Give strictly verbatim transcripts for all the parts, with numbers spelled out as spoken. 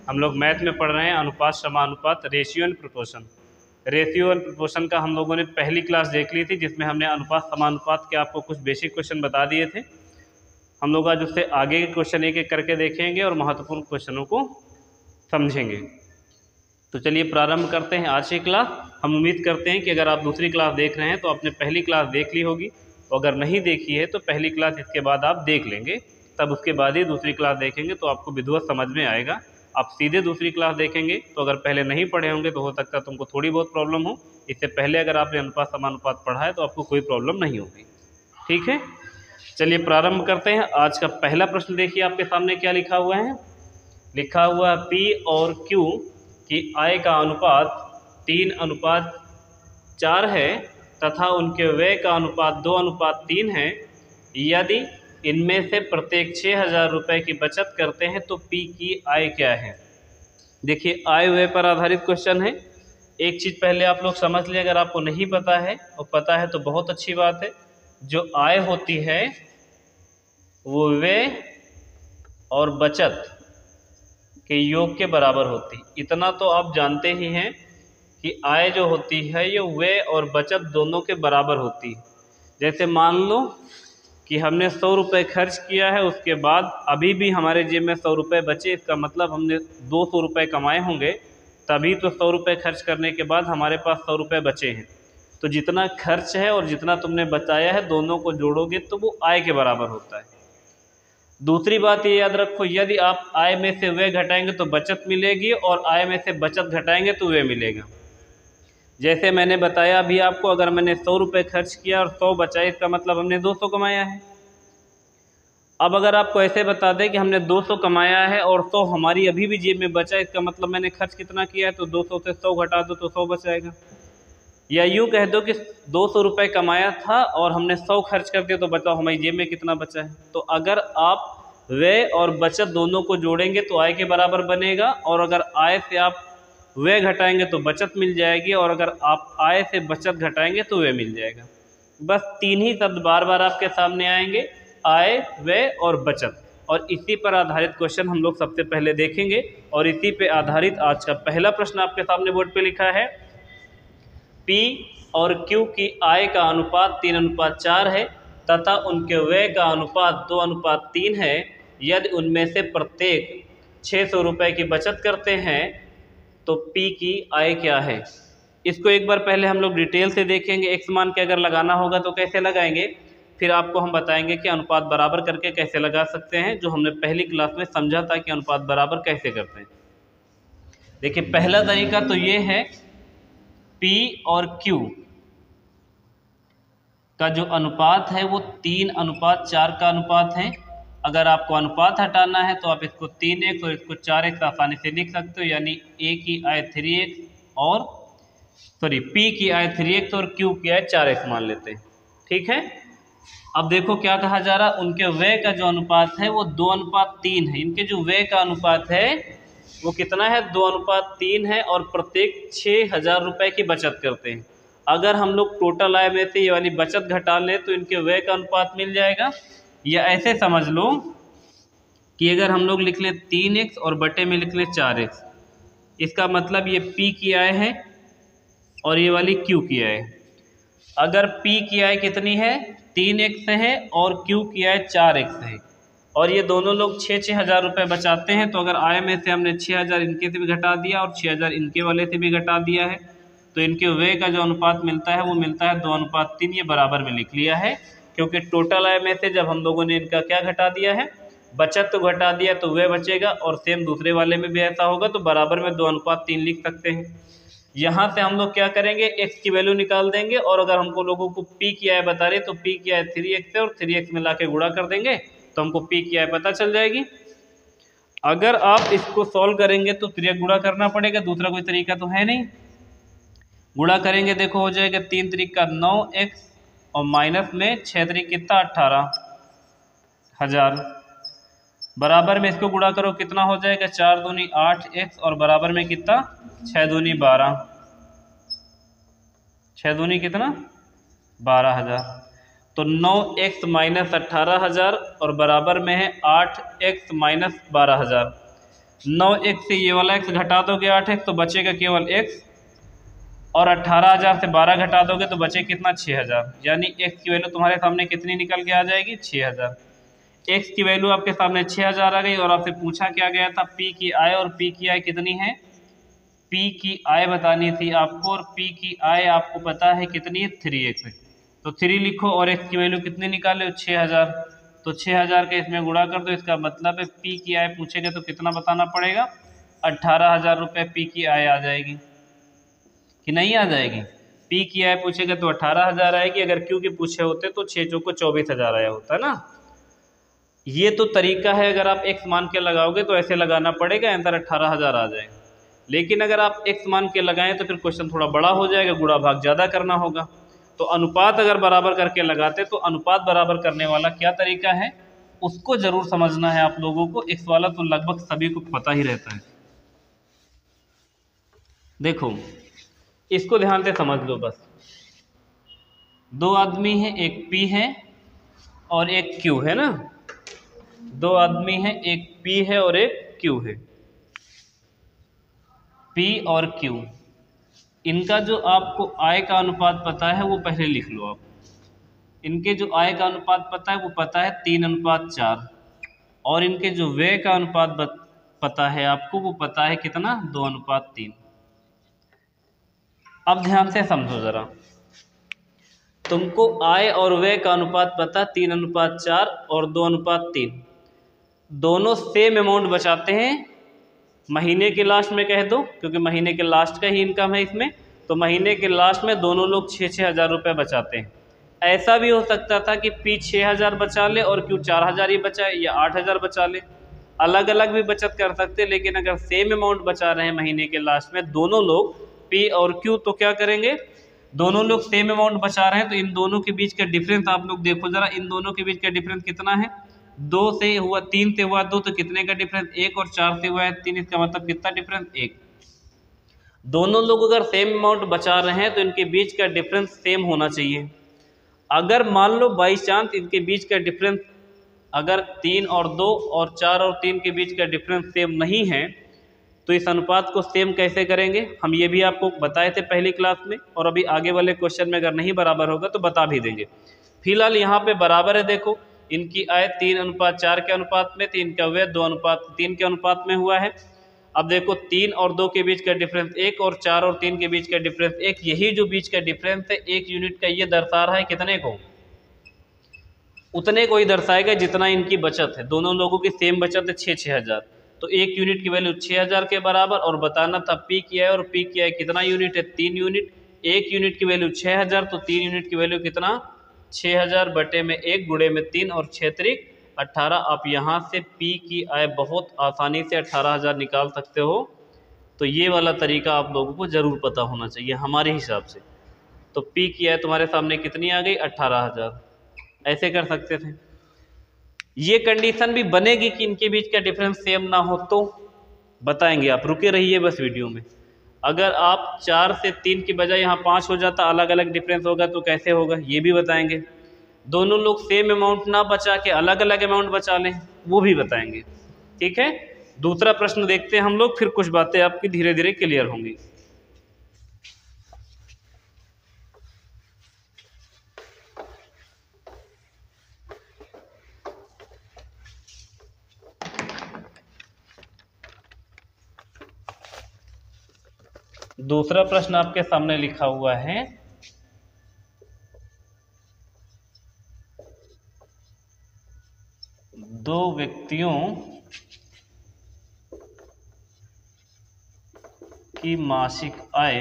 हम लोग मैथ में पढ़ रहे हैं अनुपात समानुपात, ratio and proportion. Ratio and proportion का हम लोगों ने पहली क्लास देख ली थी, जिसमें हमने अनुपात समानुपात के आपको कुछ बेसिक क्वेश्चन बता दिए थे। हम लोग आज उससे आगे के क्वेश्चन एक एक करके देखेंगे और महत्वपूर्ण क्वेश्चनों को समझेंगे। तो चलिए प्रारंभ करते हैं आज की क्लास। हम उम्मीद करते हैं कि अगर आप दूसरी क्लास देख रहे हैं तो आपने पहली क्लास देख ली होगी, और अगर नहीं देखी है तो पहली क्लास इसके बाद आप देख लेंगे, तब उसके बाद ही दूसरी क्लास देखेंगे तो आपको विधिवत समझ में आएगा। आप सीधे दूसरी क्लास देखेंगे तो अगर पहले नहीं पढ़े होंगे तो हो सकता है तुमको थोड़ी बहुत प्रॉब्लम हो। इससे पहले अगर आपने अनुपात समानुपात पढ़ा है तो आपको कोई प्रॉब्लम नहीं होगी। ठीक है, चलिए प्रारंभ करते हैं। आज का पहला प्रश्न देखिए आपके सामने क्या लिखा हुआ है। लिखा हुआ पी और क्यू की आय का अनुपात तीन अनुपात चार है तथा उनके व्यय का अनुपात दो अनुपात तीन है। यदि इनमें से प्रत्येक छः हज़ार रुपये की बचत करते हैं तो पी की आय क्या है। देखिए आय व्यय पर आधारित क्वेश्चन है। एक चीज़ पहले आप लोग समझ लें, अगर आपको नहीं पता है और पता है तो बहुत अच्छी बात है। जो आय होती है वो व्यय और बचत के योग के बराबर होती। इतना तो आप जानते ही हैं कि आय जो होती है ये व्यय और बचत दोनों के बराबर होती है। जैसे मान लो कि हमने सौ रुपये खर्च किया है, उसके बाद अभी भी हमारे जेब में सौ रुपये बचे, इसका मतलब हमने दो सौ रुपये कमाए होंगे, तभी तो सौ रुपये खर्च करने के बाद हमारे पास सौ रुपये बचे हैं। तो जितना खर्च है और जितना तुमने बचाया है दोनों को जोड़ोगे तो वो आय के बराबर होता है। दूसरी बात ये याद रखो, यदि आप आय में से व्यय घटाएंगे तो बचत मिलेगी और आय में से बचत घटाएंगे तो व्यय मिलेगा। जैसे मैंने बताया अभी आपको, अगर मैंने सौ रुपये खर्च किया और सौ बचाए, इसका मतलब हमने दो सौ कमाया है। अब अगर आपको ऐसे बता दें कि हमने दो सौ कमाया है और सौ हमारी अभी भी जेब में बचा, इसका मतलब मैंने खर्च कितना किया है, तो दो सौ से सौ घटा दो तो सौ बच जाएगा। या यूँ कह दो कि दो सौ रुपये कमाया था और हमने सौ खर्च कर दिया तो बताओ हमारी जेब में कितना बचा है। तो अगर आप व्यय और बचत दोनों को जोड़ेंगे तो आय के बराबर बनेगा, और अगर आय से आप व्यय घटाएंगे तो बचत मिल जाएगी, और अगर आप आय से बचत घटाएंगे तो व्यय मिल जाएगा। बस तीन ही शब्द बार बार आपके सामने आएंगे, आय, व्यय और बचत, और इसी पर आधारित क्वेश्चन हम लोग सबसे पहले देखेंगे। और इसी पे आधारित आज का पहला प्रश्न आपके सामने बोर्ड पे लिखा है, पी और क्यू की आय का अनुपात तीन अनुपात चार है तथा उनके व्यय का अनुपात दो अनुपात तीन है। यदि उनमें से प्रत्येक छः सौ रुपये की बचत करते हैं तो पी की आय क्या है। इसको एक बार पहले हम लोग डिटेल से देखेंगे। एक्स मान के अगर लगाना होगा तो कैसे लगाएंगे, फिर आपको हम बताएंगे कि अनुपात बराबर करके कैसे लगा सकते हैं, जो हमने पहली क्लास में समझा था कि अनुपात बराबर कैसे करते हैं। देखिए पहला तरीका तो ये है, P और Q का जो अनुपात है वो तीन अनुपात चार का अनुपात है। अगर आपको अनुपात हटाना है तो आप इसको तीन एक्स और इसको चार एक्स आसानी से लिख सकते हो, यानी A की आय थ्री एक्स और सॉरी P की आय थ्री एक्स और Q की आय चार एक्स मान लेते हैं। ठीक है, अब देखो क्या कहा जा रहा, उनके व्यय का जो अनुपात है वो दो अनुपात तीन है। इनके जो व्यय का अनुपात है वो कितना है, दो अनुपात तीन है, और प्रत्येक छः हज़ार रुपये की बचत करते हैं। अगर हम लोग टोटल आय में से ये वाली बचत घटा लें तो इनके व्यय का अनुपात मिल जाएगा। या ऐसे समझ लो कि अगर हम लोग लिख लें तीन एक्स और बटे में लिख लें चार एक्स, इसका मतलब ये P की आय है और ये वाली Q की आय है। अगर P की आय कितनी है, तीन एक्स है, और Q की आय चार एक्स है, और ये दोनों लोग छः छः हज़ार रुपये बचाते हैं, तो अगर आय में से हमने छः हज़ार इनके से भी घटा दिया और छः हज़ार इनके वाले से भी घटा दिया है, तो इनके व्यय का जो अनुपात मिलता है वो मिलता है दो अनुपात तीन। ये बराबर में लिख लिया है, क्योंकि टोटल आय में से जब हम लोगों ने इनका क्या घटा दिया है, बचत तो घटा दिया, तो व्यय बचेगा, और सेम दूसरे वाले में भी ऐसा होगा, तो बराबर में दो अनुपात तीन लिख सकते हैं। यहाँ से हम लोग क्या करेंगे, x की वैल्यू निकाल देंगे, और अगर हमको लोगों को p की आय बता रहे तो p की आय थ्री एक्स है और थ्री एक्स में ला के गुणा कर देंगे तो हमको p की आय पता चल जाएगी। अगर आप इसको सॉल्व करेंगे तो त्रिक गुणा करना पड़ेगा, दूसरा कोई तरीका तो है नहीं। गुणा करेंगे देखो हो जाएगा तीन त्रिक का नौ एक्स और माइनस में छः त्रिक कितना अट्ठारह हज़ार, बराबर में इसको गुणा करो कितना हो जाएगा, चार दूनी आठ एक्स और बराबर में कितना, छः दूनी बारह, छः दूनी कितना बारह हज़ार। तो नौ एक्स माइनस अट्ठारह हज़ार और बराबर में है आठ एक्स माइनस बारह हज़ार। नौ एक्स से ये वाला एक्स घटा दोगे आठ एक्स तो बचेगा केवल एक्स, और अट्ठारह हज़ार से बारह घटा दोगे तो बचे कितना, छः हज़ार। यानी एक्स की वैल्यू तुम्हारे सामने कितनी निकल के आ जाएगी, छः हज़ार। एक्स की वैल्यू आपके सामने छः हज़ार आ गई, और आपसे पूछा क्या गया था, पी की आय, और पी की आय कितनी है, पी की आय बतानी थी आपको, और पी की आय आपको पता है कितनी है, थ्री एक्स। तो थ्री लिखो और एक्स की वैल्यू कितनी निकाले, छः हज़ार। तो छः हज़ार के इसमें गुणा कर दो, इसका मतलब है पी की आय पूछेगा तो कितना बताना पड़ेगा, अट्ठारह हज़ार रुपये पी की आय आ जाएगी कि नहीं आ जाएगी। पी की आय पूछेगा तो अट्ठारह हज़ार आएगी, अगर क्यू के पूछे होते तो छः चौको चौबीस हज़ार आया होता है ना। ये तो तरीका है, अगर आप एक्स मान के लगाओगे तो ऐसे लगाना पड़ेगा, आंसर अट्ठारह हज़ार आ जाएगा। लेकिन अगर आप एक्स मान के लगाएं तो फिर क्वेश्चन थोड़ा बड़ा हो जाएगा, गुणा भाग ज़्यादा करना होगा। तो अनुपात अगर बराबर करके लगाते तो अनुपात बराबर करने वाला क्या तरीका है उसको ज़रूर समझना है आप लोगों को। एक्स वाला तो लगभग सभी को पता ही रहता है। देखो इसको ध्यान से समझ लो बस। दो आदमी हैं, एक पी है और एक क्यू है ना। दो आदमी हैं, एक पी है और एक क्यू है। पी और क्यू, इनका जो आपको आय का अनुपात पता है वो पहले लिख लो आप। इनके जो आय का अनुपात पता है वो पता है तीन अनुपात चार, और इनके जो व्यय का अनुपात पता है आपको वो पता है कितना, दो अनुपात तीन। अब ध्यान से समझो जरा, तुमको आय और व्यय का अनुपात पता तीन अनुपात चार और दो अनुपात तीन, दोनों सेम अमाउंट बचाते हैं महीने के लास्ट में कह दो, क्योंकि महीने के लास्ट का ही इनकम है इसमें। तो महीने के लास्ट में दोनों लोग छः छः हज़ार रुपये बचाते हैं। ऐसा भी हो सकता था कि पी छः हज़ार बचा ले और क्यू चार हज़ार ही बचाए, या आठ हज़ार बचा ले, अलग अलग भी बचत कर सकते। लेकिन अगर सेम अमाउंट बचा रहे हैं महीने के लास्ट में दोनों लोग, पी और क्यू, तो क्या करेंगे, दोनों लोग सेम अमाउंट बचा रहे हैं तो इन दोनों के बीच का डिफरेंस आप लोग देखो जरा, इन दोनों के बीच का डिफरेंस कितना है, दो से हुआ तीन से हुआ दो, तो कितने का डिफरेंस, एक, और चार से हुआ है तीन, इसका मतलब कितना डिफरेंस, एक। दोनों लोग अगर सेम अमाउंट बचा रहे हैं तो इनके बीच का डिफरेंस सेम होना चाहिए। अगर मान लो बाई चांस इनके बीच का डिफरेंस अगर तीन और दो और चार और तीन के बीच का डिफरेंस सेम नहीं है तो इस अनुपात को सेम कैसे करेंगे, हम ये भी आपको बताए थे पहली क्लास में, और अभी आगे वाले क्वेश्चन में अगर नहीं बराबर होगा तो बता भी देंगे। फिलहाल यहाँ पे बराबर है, देखो इनकी आय तीन अनुपात चार के अनुपात में थी, इनका व्यय दो अनुपात तीन के अनुपात में हुआ है। अब देखो तीन और दो के बीच का डिफरेंस एक, और चार और तीन के बीच का डिफरेंस एक, यही जो बीच का डिफरेंस है एक यूनिट का, ये दर्शा रहा है कितने को, उतने को ही दर्शाएगा जितना इनकी बचत है। दोनों लोगों की सेम बचत है छः छः हज़ार, तो एक यूनिट की वैल्यू छः हज़ार के बराबर, और बताना था पी की आय, और पी की आय कितना यूनिट है, तीन यूनिट। एक यूनिट की वैल्यू छः हज़ार, तो तीन यूनिट की वैल्यू कितना, छः हज़ार बटे में एक गुणे में तीन, और छः त्रिक अट्ठारह। आप यहाँ से पी की आय बहुत आसानी से अट्ठारह हज़ार निकाल सकते हो। तो ये वाला तरीका आप लोगों को ज़रूर पता होना चाहिए हमारे हिसाब से। तो पी की आय तुम्हारे सामने कितनी आ गई, अट्ठारह हज़ार, ऐसे कर सकते थे। ये कंडीशन भी बनेगी कि इनके बीच का डिफरेंस सेम ना हो तो बताएंगे, आप रुके रहिए बस वीडियो में। अगर आप चार से तीन की बजाय यहाँ पाँच हो जाता, अलग अलग डिफरेंस होगा तो कैसे होगा ये भी बताएंगे। दोनों लोग सेम अमाउंट ना बचा के अलग अलग अमाउंट बचा लें वो भी बताएंगे, ठीक है। दूसरा प्रश्न देखते हैं हम लोग, फिर कुछ बातें आपकी धीरे धीरे क्लियर होंगी। दूसरा प्रश्न आपके सामने लिखा हुआ है, दो व्यक्तियों की मासिक आय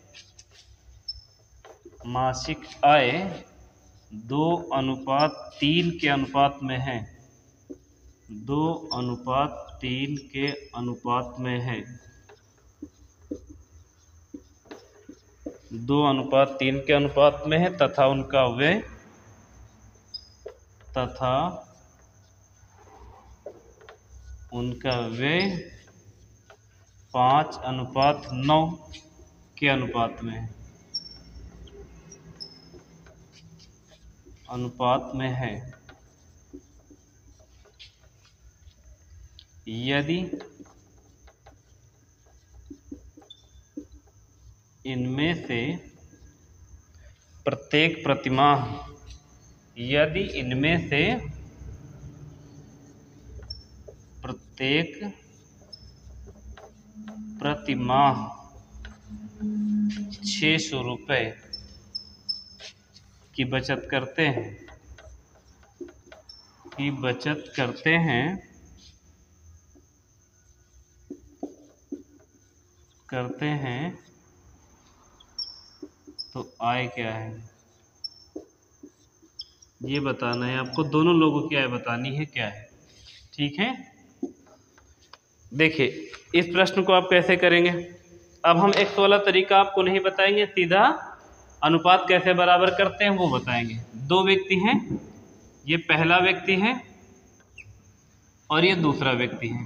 मासिक आय दो अनुपात तीन के अनुपात में है दो अनुपात तीन के अनुपात में है दो अनुपात तीन के अनुपात में है तथा उनका व्यय तथा उनका व्यय पाँच अनुपात नौ के अनुपात में है अनुपात में है यदि इनमें से प्रत्येक प्रतिमाह, यदि इनमें से प्रत्येक प्रतिमाह छः सौ रुपये की बचत करते हैं की बचत करते हैं करते हैं तो आय क्या है, ये बताना है आपको। दोनों लोगों की आय बतानी है क्या है, ठीक है। देखिए इस प्रश्न को आप कैसे करेंगे। अब हम एक वाला तरीका आपको नहीं बताएंगे, सीधा अनुपात कैसे बराबर करते हैं वो बताएंगे। दो व्यक्ति हैं, ये पहला व्यक्ति है और ये दूसरा व्यक्ति है।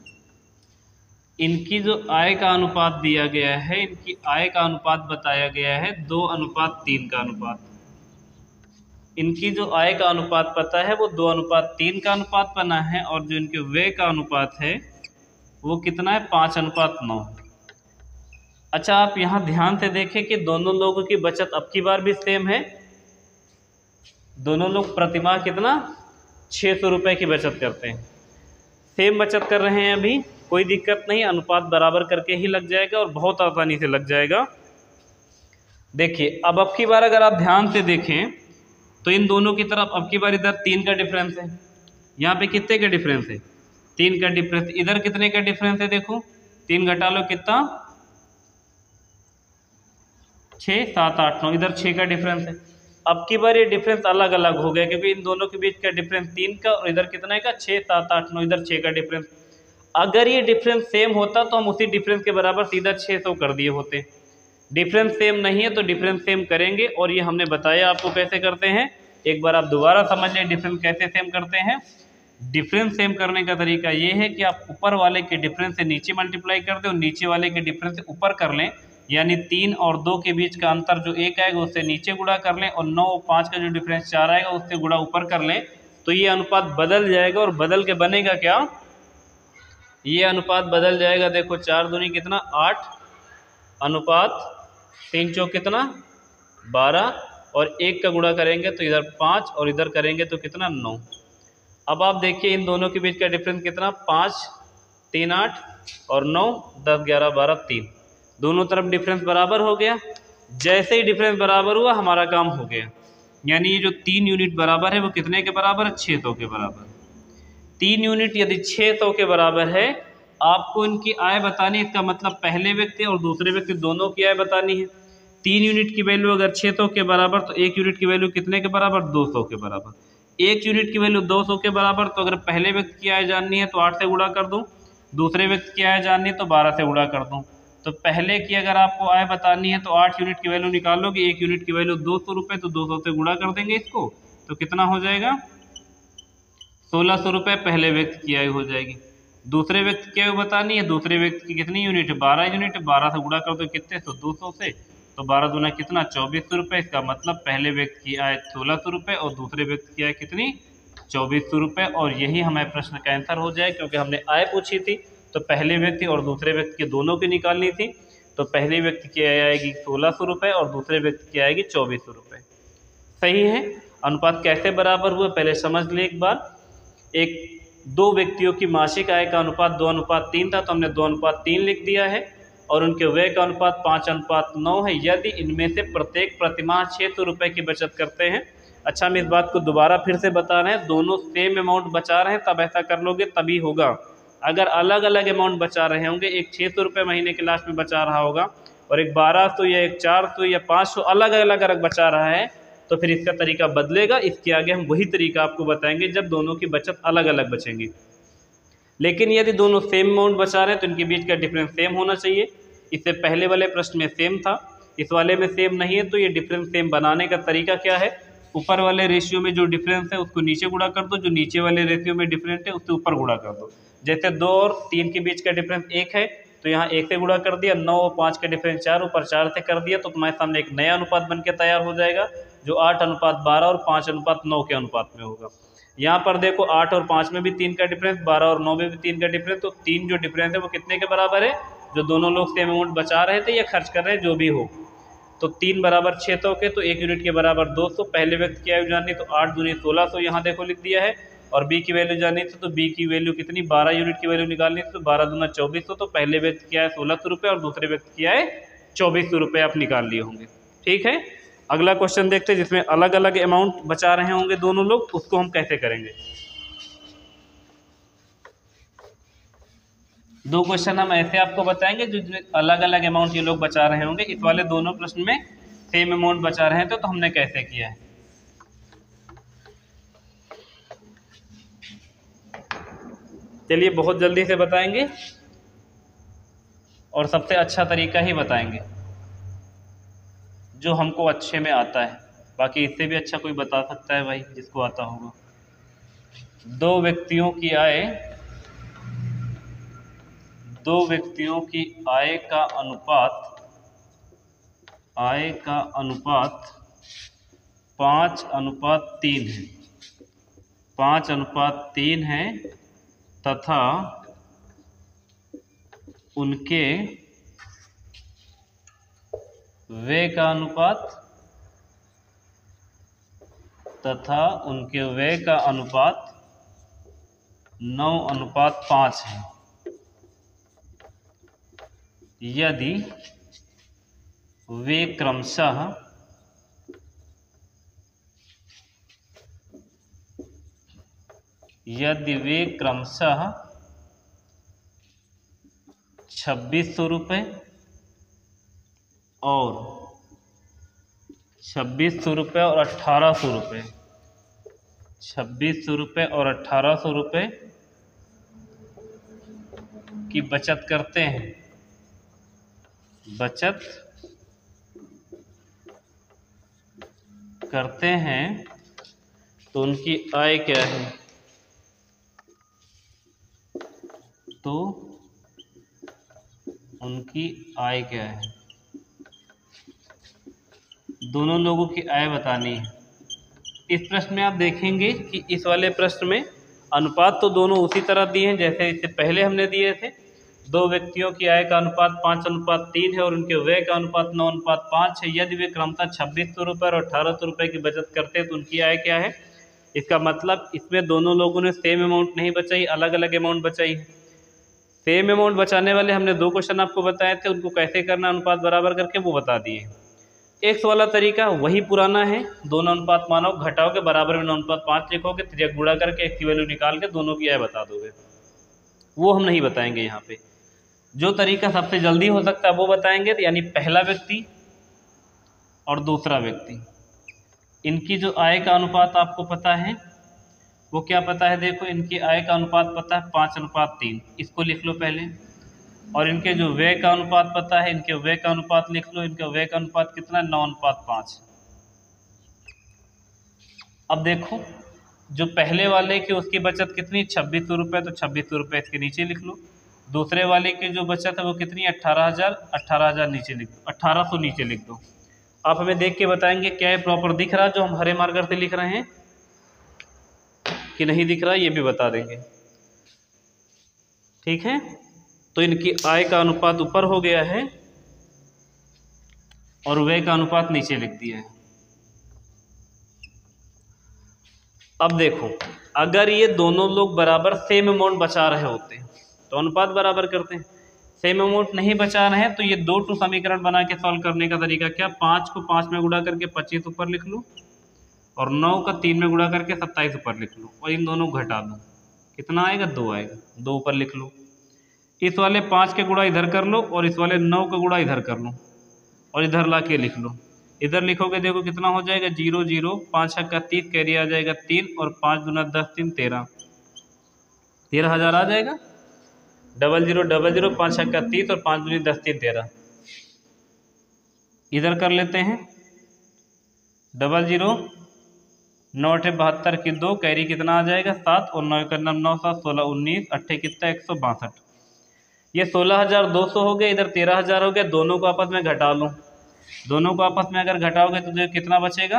इनकी जो आय का अनुपात दिया गया है, इनकी आय का अनुपात बताया गया है दो अनुपात तीन का अनुपात। इनकी जो आय का अनुपात पता है वो दो अनुपात तीन का अनुपात बना है, और जो इनके व्यय का अनुपात है वो कितना है, पाँच अनुपात नौ। अच्छा आप यहाँ ध्यान से देखें कि दोनों लोगों की बचत अब की बार भी सेम है। दोनों लोग प्रतिमाह कितना, छः सौ रुपये की बचत करते हैं। सेम बचत कर रहे हैं अभी, कोई दिक्कत नहीं, अनुपात बराबर करके ही लग जाएगा और बहुत आसानी से लग जाएगा। देखिए अब अब की बार अगर आप ध्यान से देखें तो इन दोनों की तरफ अब की बार इधर तीन का डिफरेंस है, यहाँ पे कितने का डिफरेंस है, तीन का डिफरेंस। इधर कितने का डिफरेंस है, देखो तीन घटा लो कितना, छः, सात, आठ, नौ, इधर छः का डिफरेंस है। अब की बार ये डिफरेंस अलग अलग हो गया क्योंकि इन दोनों के बीच का डिफरेंस तीन का और इधर कितना का, छः, सात, आठ, नौ, इधर छः का डिफरेंस। अगर ये डिफरेंस सेम होता तो हम उसी डिफरेंस के बराबर सीधा छः सौ कर दिए होते। डिफरेंस सेम नहीं है तो डिफरेंस सेम करेंगे, और ये हमने बताया आपको कैसे करते हैं। एक बार आप दोबारा समझ लें डिफरेंस कैसे सेम करते हैं। डिफरेंस सेम करने का तरीका ये है कि आप ऊपर वाले के डिफरेंस से नीचे मल्टीप्लाई कर दें और नीचे वाले के डिफरेंस से ऊपर कर लें, यानी तीन और दो के बीच का अंतर जो एक आएगा उससे नीचे गुणा कर लें, और नौ और पाँच का जो डिफरेंस चार आएगा उससे गुणा ऊपर कर लें, तो ये अनुपात बदल जाएगा। और बदल के बनेगा क्या, ये अनुपात बदल जाएगा। देखो चार दूनी कितना, आठ, अनुपात तीन चौक कितना, बारह, और एक का गुणा करेंगे तो इधर पाँच और इधर करेंगे तो कितना, नौ। अब आप देखिए इन दोनों के बीच का डिफरेंस कितना, पाँच, तीन, आठ और नौ, दस, ग्यारह, बारह, तीन। दोनों तरफ डिफरेंस बराबर हो गया। जैसे ही डिफरेंस बराबर हुआ हमारा काम हो गया, यानी ये जो तीन यूनिट बराबर है वो कितने के बराबर है, छः सौ के बराबर। तीन यूनिट यदि छः सौ के बराबर है, आपको इनकी आय बतानी है। इसका मतलब पहले व्यक्ति और दूसरे व्यक्ति दोनों की आय बतानी है। तीन यूनिट की वैल्यू अगर छः सौ के बराबर तो एक यूनिट की वैल्यू कितने के बराबर, दो सौ के बराबर। एक यूनिट की वैल्यू दो सौ के बराबर, तो अगर पहले व्यक्ति की आय जाननी है तो आठ से गुणा कर दूं, दूसरे व्यक्ति की आय जाननी है तो बारह से गुणा कर दूं। तो पहले की अगर आपको आय बतानी है तो आठ यूनिट की वैल्यू निकालोगे, एक यूनिट की वैल्यू दो सौ रुपये, तो दो सौ से गुणा कर देंगे इसको, तो कितना हो जाएगा, सोलह सौ रुपये पहले व्यक्ति की आय हो जाएगी। दूसरे व्यक्ति की आय बतानी है, दूसरे व्यक्ति की कितनी यूनिट है, बारह यूनिट, बारह से गुणा कर दो कितने, तो दो सौ से, तो बारह दूना कितना, चौबीस सौ रुपये। इसका मतलब पहले व्यक्ति की आय सोलह सौ रुपये और दूसरे व्यक्ति की आय कितनी, चौबीस सौ रुपये। और यही हमारे प्रश्न का आंसर हो जाए, क्योंकि हमने आय पूछी थी तो पहले व्यक्ति और दूसरे व्यक्ति की दोनों की निकालनी थी। तो पहले व्यक्ति की आय आएगी सोलह सौ रुपये और दूसरे व्यक्ति की आएगी चौबीस सौ रुपये। सही है। अनुपात कैसे बराबर हुआ पहले समझ ले एक बार। एक दो व्यक्तियों की मासिक आय का अनुपात दो अनुपात तीन था, तो हमने दो अनुपात तीन लिख दिया है, और उनके व्यय का अनुपात पाँच अनुपात नौ है, यदि इनमें से प्रत्येक प्रतिमाह छः सौ रुपये की बचत करते हैं। अच्छा हम इस बात को दोबारा फिर से बता रहे हैं, दोनों सेम अमाउंट बचा रहे हैं तब ऐसा कर लोगे तभी होगा। अगर अलग अलग अमाउंट बचा रहे होंगे, एक छः सौ रुपये महीने के लास्ट में बचा रहा होगा और एक बारह सौ या एक चार सौ या पाँच सौ अलग अलग अगर बचा रहा है, तो फिर इसका तरीका बदलेगा। इसके आगे हम वही तरीका आपको बताएंगे जब दोनों की बचत अलग अलग बचेंगी। लेकिन यदि दोनों सेम अमाउंट बचा रहे हैं तो इनके बीच का डिफरेंस सेम होना चाहिए। इससे पहले वाले प्रश्न में सेम था, इस वाले में सेम नहीं है, तो ये डिफरेंस सेम बनाने का तरीका क्या है, ऊपर वाले रेशियो में जो डिफरेंस है उसको नीचे गुणा कर दो, जो नीचे वाले रेशियो में डिफरेंस है उससे ऊपर गुणा कर दो। जैसे दो और तीन के बीच का डिफरेंस एक है तो यहाँ एक से गुणा कर दिया, नौ और पाँच का डिफरेंस चार, ऊपर चार से कर दिया, तो तुम्हारे सामने एक नया अनुपात बन के तैयार हो जाएगा जो आठ अनुपात बारह और पाँच अनुपात नौ के अनुपात में होगा। यहाँ पर देखो आठ और पाँच में भी तीन का डिफरेंस, बारह और नौ में भी तीन का डिफरेंस, तो तीन जो डिफरेंस है वो कितने के बराबर है, जो दोनों लोग सेम अमाउंट बचा रहे थे या खर्च कर रहे हैं, जो भी हो। तो तीन बराबर छः सौ के, तो एक यूनिट के बराबर दो सौ। पहले व्यक्ति की आयु जाननी, तो आठ दूनी सोलह सौ यहाँ देखो लिख दिया है। और बी की वैल्यू जाननी थी, तो बी की वैल्यू कितनी, बारह यूनिट की वैल्यू निकालनी थी, तो बारह दूना चौबीस सौ। तो पहले व्यक्ति की आय सोलह सौ रुपये और दूसरे व्यक्ति की आय चौबीस सौ रुपये आप निकाल लिए होंगे। ठीक है, अगला क्वेश्चन देखते हैं जिसमें अलग अलग अमाउंट बचा रहे होंगे दोनों लोग, उसको हम कैसे करेंगे। दो क्वेश्चन हम ऐसे आपको बताएंगे जो अलग अलग अमाउंट ये लोग बचा रहे होंगे। इस वाले दोनों प्रश्न में सेम अमाउंट बचा रहे हैं, तो, तो हमने कैसे किया है। चलिए बहुत जल्दी से बताएंगे और सबसे अच्छा तरीका ही बताएंगे जो हमको अच्छे में आता है। बाकी इससे भी अच्छा कोई बता सकता है भाई, जिसको आता होगा। दो व्यक्तियों की आय दो व्यक्तियों की आय का अनुपात आय का अनुपात पाँच अनुपात तीन है पाँच अनुपात तीन है तथा उनके व्यय का अनुपात तथा उनके व्यय का अनुपात नौ अनुपात पाँच है। यदि वे क्रमशः यदि वे क्रमशः छब्बीस सौ रुपये और छब्बीस सौ रुपये और अट्ठारह सौ रुपये छब्बीस सौ रुपये और अट्ठारह सौ रुपये की बचत करते हैं बचत करते हैं तो उनकी आय क्या है। तो उनकी आय क्या है, दोनों लोगों की आय बतानी है। इस प्रश्न में आप देखेंगे कि इस वाले प्रश्न में अनुपात तो दोनों उसी तरह दिए हैं जैसे इससे पहले हमने दिए थे। दो व्यक्तियों की आय का अनुपात पाँच अनुपात तीन है और उनके व्यय का अनुपात नौ अनुपात पाँच है। यदि वे क्रमशः छब्बीस सौ रुपये और अट्ठारह सौ रुपये की बचत करते हैं तो उनकी आय क्या है। इसका मतलब इसमें दोनों लोगों ने सेम अमाउंट नहीं बचाई, अलग अलग अमाउंट बचाई है। सेम अमाउंट बचाने वाले हमने दो क्वेश्चन आपको बताए थे, उनको कैसे करना अनुपात बराबर करके वो बता दिए। एक्स वाला तरीका वही पुराना है, दोनों अनुपात मानो घटाओगे बराबर में नौ अनुपात पाँच लिखोगे, त्रिज्या गुणा करके एक्स की वैल्यू निकाल के दोनों की आय बता दोगे। वो हम नहीं बताएंगे यहाँ पे। जो तरीका सबसे जल्दी हो सकता है वो बताएंगे, तो यानी पहला व्यक्ति और दूसरा व्यक्ति, इनकी जो आय का अनुपात आपको पता है वो क्या पता है। देखो इनकी आय का अनुपात पता है पाँच अनुपात तीन, इसको लिख लो पहले। और इनके जो व्यय का अनुपात पता है, इनके व्यय का अनुपात लिख लो। इनका व्यय का अनुपात कितना है, नौ अनुपात पाँच। अब देखो जो पहले वाले की उसकी बचत कितनी, छब्बीस सौ रुपये, तो छब्बीस सौ रुपये इसके नीचे लिख लो। दूसरे वाले की जो बचत है वो कितनी, अट्ठारह हज़ार अट्ठारह हज़ार नीचे लिख दो, अट्ठारह सौ नीचे लिख दो। आप हमें देख के बताएंगे क्या है प्रॉपर दिख रहा जो हम हरे मार्कर से लिख रहे हैं कि नहीं दिख रहा, ये भी बता देंगे। ठीक है, तो इनकी आय का अनुपात ऊपर हो गया है और व्यय का अनुपात नीचे लिख दिया है। अब देखो अगर ये दोनों लोग बराबर सेम अमाउंट बचा रहे होते हैं तो अनुपात बराबर करते हैं। सेम अमाउंट नहीं बचा रहे हैं तो ये दो टू समीकरण बना के सॉल्व करने का तरीका क्या, पाँच को पाँच में गुणा करके पच्चीस ऊपर लिख लो और नौ का तीन में गुणा करके सत्ताईस ऊपर लिख लो और इन दोनों घटा दो। कितना आएगा, दो आएगा, दो ऊपर लिख लो। इस वाले पाँच के गुणा इधर कर लो और इस वाले नौ का गुणा इधर कर लो और इधर ला के लिख लो। इधर लिखोगे देखो कितना हो जाएगा, जीरो जीरो, पाँच छक्का तीस, कैरी आ जाएगा तीन और पाँच दूना दस, तीन तेरह, तेरह हज़ार आ जाएगा। डबल जीरो डबल जीरो, पाँच छक्का तीस और पाँच दूनी दस, तीन तेरह। इधर कर लेते हैं डबल जीरो, नौ अठे बहत्तर की दो, कैरी कितना आ जाएगा सात और नौ का नौ नौ सात सोलह उन्नीस, अट्ठे कितना एक सौ बासठ। ये सोलह हज़ार दो सौ हो गया, इधर तेरह हज़ार हो गया। दोनों को आपस में घटा लो, दोनों को आपस में अगर घटाओगे तो जो कितना बचेगा,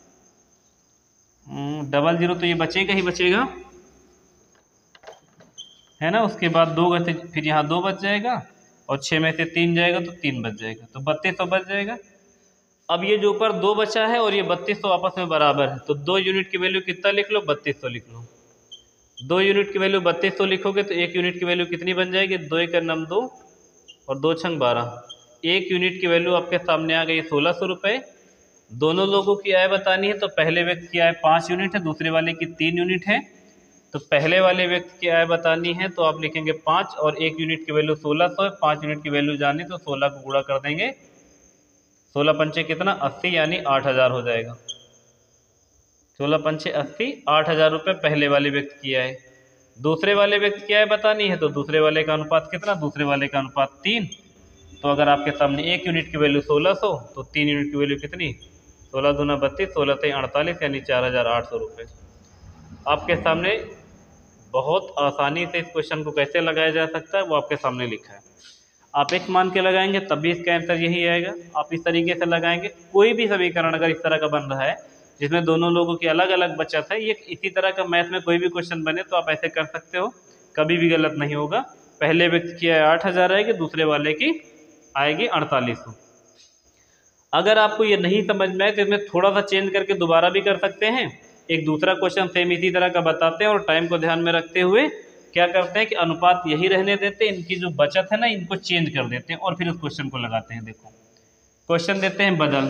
डबल जीरो तो ये बचेगा ही बचेगा है ना। उसके बाद दो गते फिर यहाँ दो बच जाएगा और छः में से तीन जाएगा तो तीन बच जाएगा, तो बत्तीस सौ बच जाएगा। अब ये जो ऊपर दो बचा है और ये बत्तीस सौ आपस में बराबर है, तो दो यूनिट की वैल्यू कितना लिख लो, बत्तीस सौ लिख लो। दो यूनिट की वैल्यू बत्तीस सौ लिखोगे तो एक यूनिट की वैल्यू कितनी बन जाएगी, दो एक नम दो और दो छंग बारह। एक यूनिट की वैल्यू आपके सामने आ गई सोलह सौ रुपये। दोनों लोगों की आय बतानी है, तो पहले व्यक्ति की आय पाँच यूनिट है, दूसरे वाले की तीन यूनिट है। तो पहले वाले व्यक्ति की आय बतानी है तो आप लिखेंगे पाँच, और एक यूनिट की वैल्यू सोलह सौ है, पाँच यूनिट की वैल्यू जानी तो सोलह को गुणा कर देंगे, सोलह पंचे कितना अस्सी, यानी आठ हज़ार हो जाएगा। सोलह पंचे अस्सी, आठ हज़ार रुपये पहले वाले व्यक्ति की आय। दूसरे वाले व्यक्ति की आय बतानी है तो दूसरे वाले का अनुपात कितना, दूसरे वाले का अनुपात तीन। तो अगर आपके सामने एक यूनिट की वैल्यू सोलह सौ तो तीन यूनिट की वैल्यू कितनी, सोलह दूना बत्तीस, सोलह तीन अड़तालीस, यानी चार हज़ार आठ सौ रुपये। आपके सामने बहुत आसानी से इस क्वेश्चन को कैसे लगाया जा सकता है वो आपके सामने लिखा है। आप एक मान के लगाएंगे तब भी इसका आंसर यही आएगा। आप इस तरीके से लगाएंगे, कोई भी समीकरण अगर इस तरह का बन रहा है जिसमें दोनों लोगों की अलग अलग बचत है, ये इसी तरह का मैथ में कोई भी क्वेश्चन बने तो आप ऐसे कर सकते हो, कभी भी गलत नहीं होगा। पहले व्यक्ति की आय आठ हज़ार आएगी, दूसरे वाले की आएगी अड़तालीस सौ। अगर आपको ये नहीं समझ में आए तो इसमें थोड़ा सा चेंज करके दोबारा भी कर सकते हैं। एक दूसरा क्वेश्चन सेम इसी तरह का बताते हैं और टाइम को ध्यान में रखते हुए क्या करते हैं कि अनुपात यही रहने देते हैं, इनकी जो बचत है ना इनको चेंज कर देते हैं और फिर उस क्वेश्चन को लगाते हैं। देखो क्वेश्चन देते हैं बदल,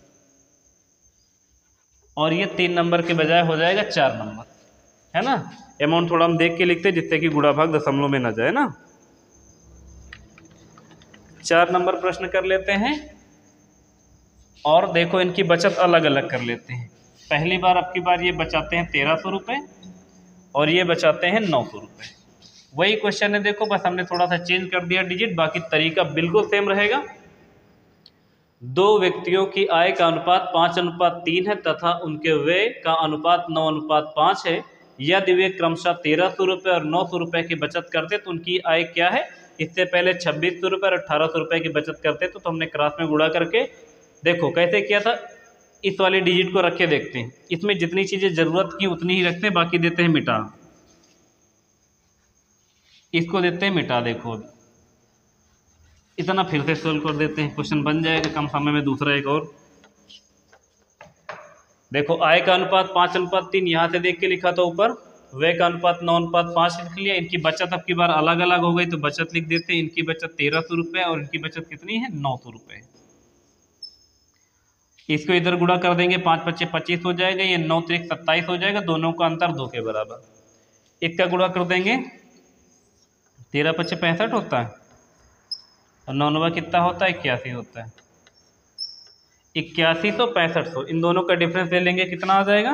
और ये तीन नंबर के बजाय हो जाएगा चार नंबर, है ना। अमाउंट थोड़ा हम देख के लिखते हैं जिससे कि गुणा भाग दशमलव में ना जाए ना। चार नंबर प्रश्न कर लेते हैं और देखो इनकी बचत अलग अलग कर लेते हैं। पहली बार अब की बार ये बचाते हैं तेरह सौ रुपये और ये बचाते हैं नौ सौ रुपये। वही क्वेश्चन है, देखो बस हमने थोड़ा सा चेंज कर दिया डिजिट, बाकी तरीका बिल्कुल सेम रहेगा। दो व्यक्तियों की आय का अनुपात पाँच अनुपात तीन है तथा उनके व्यय का अनुपात नौ अनुपात पाँच है। यदि वे क्रमशः तेरह सौ रुपये और नौ सौ रुपये की बचत करते तो उनकी आय क्या है। इससे पहले छब्बीस सौ रुपये और अठारह सौ रुपये की बचत करते तो, तो हमने क्रॉस में गुणा करके देखो कैसे किया था। इस वाले डिजिट को रख के देखते हैं, इसमें जितनी चीज़ें ज़रूरत की उतनी ही रखते हैं, बाकी देते हैं मिटा। इसको देते हैं मिटा। देखो अभी इतना फिर से सोल्व कर देते हैं, क्वेश्चन बन जाएगा कम समय में। दूसरा एक और देखो, आय का अनुपात पाँच अनुपात तीन यहाँ से देख के लिखा था ऊपर, व्यय का अनुपात नौ अनुपात पाँच लिख लिया। इनकी बचत अब की बार अलग अलग हो गई तो बचत लिख देते हैं। इनकी बचत तेरह सौ रुपये और इनकी बचत कितनी है, नौ सौ रुपये। इसको इधर गुणा कर देंगे, पाँच पच्चे पच्चीस हो जाएगा, ये नौ त्रिक सत्ताईस हो जाएगा, दोनों का अंतर दो के बराबर। इसका गुणा कर देंगे, तेरह पच्चे पैंसठ होता है और नौ नवा कितना होता है, इक्यासी होता है। इक्यासी सौ पैंसठ सौ, इन दोनों का डिफरेंस ले लेंगे, कितना आ जाएगा।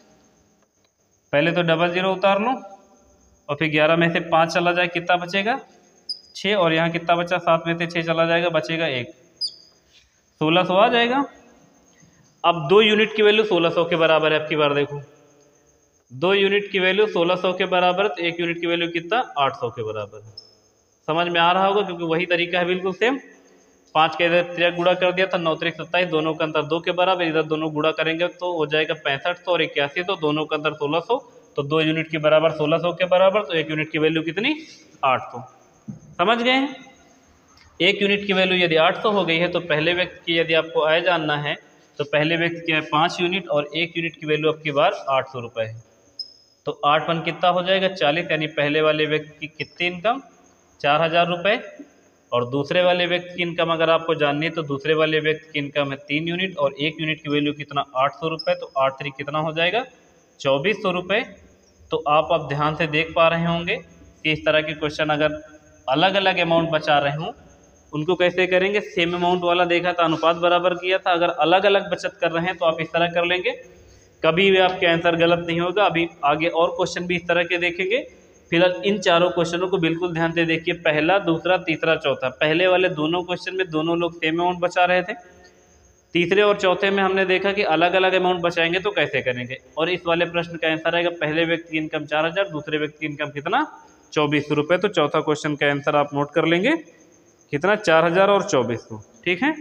पहले तो डबल जीरो उतार लो और फिर ग्यारह में से पाँच चला जाए, कितना बचेगा, छः। और यहाँ कितना बचा, सात में से छः चला जाएगा, बचेगा एक, सोलह सौ आ जाएगा। अब दो यूनिट की वैल्यू सोलह सौ के बराबर है। अब की बार देखो, दो यूनिट की वैल्यू सोलह सौ के बराबर, तो एक यूनिट की वैल्यू कितना, आठ सौ के बराबर है। समझ में आ रहा होगा क्योंकि वही तरीका है बिल्कुल सेम। पाँच के इधर त्रिक गुणा कर दिया था, नौ त्रिक सत्ताईस, दोनों का अंतर दो के बराबर। इधर दोनों गुणा करेंगे तो हो जाएगा पैंसठ सौ और इक्यासी सौ, दोनों का अंतर सोलह सौ। तो दो यूनिट के बराबर सोलह सौ के बराबर, तो एक यूनिट की वैल्यू कितनी, आठ सौ। समझ गए। एक यूनिट की वैल्यू यदि आठ सौ हो गई है तो पहले व्यक्ति की यदि आपको आय जानना है तो पहले व्यक्ति की आय पाँच यूनिट और एक यूनिट की वैल्यू अब की बार आठ सौ रुपये है। तो आठ पन कितना हो जाएगा, चालीस, यानी पहले वाले व्यक्ति की कितनी इनकम, चार हज़ार रुपये। और दूसरे वाले व्यक्ति की इनकम अगर आपको जाननी है तो दूसरे वाले व्यक्ति की इनकम है तीन यूनिट और एक यूनिट की वैल्यू कितना, आठ सौ रुपये। तो आठ तरीक कितना हो जाएगा, चौबीस सौ रुपये। तो आप अब ध्यान से देख पा रहे होंगे कि इस तरह के क्वेश्चन अगर अलग अलग अमाउंट बचा रहे हों उनको कैसे करेंगे। सेम अमाउंट वाला देखा था, अनुपात बराबर किया था, अगर अलग अलग बचत कर रहे हैं तो आप इस तरह कर लेंगे, कभी भी आपके आंसर गलत नहीं होगा। अभी आगे और क्वेश्चन भी इस तरह के देखेंगे। फिलहाल इन चारों क्वेश्चनों को बिल्कुल ध्यान से देखिए, पहला, दूसरा, तीसरा, चौथा। पहले वाले दोनों क्वेश्चन में दोनों लोग सेम अमाउंट बचा रहे थे। तीसरे और चौथे में हमने देखा कि अलग अलग अमाउंट बचाएंगे तो कैसे करेंगे। और इस वाले प्रश्न का आंसर आएगा, पहले व्यक्ति की इनकम चार हज़ार, दूसरे व्यक्ति की इनकम कितना, चौबीस सौ रुपये। तो चौथा क्वेश्चन का आंसर आप नोट कर लेंगे, कितना, चार हज़ार और चौबीस सौ। ठीक है।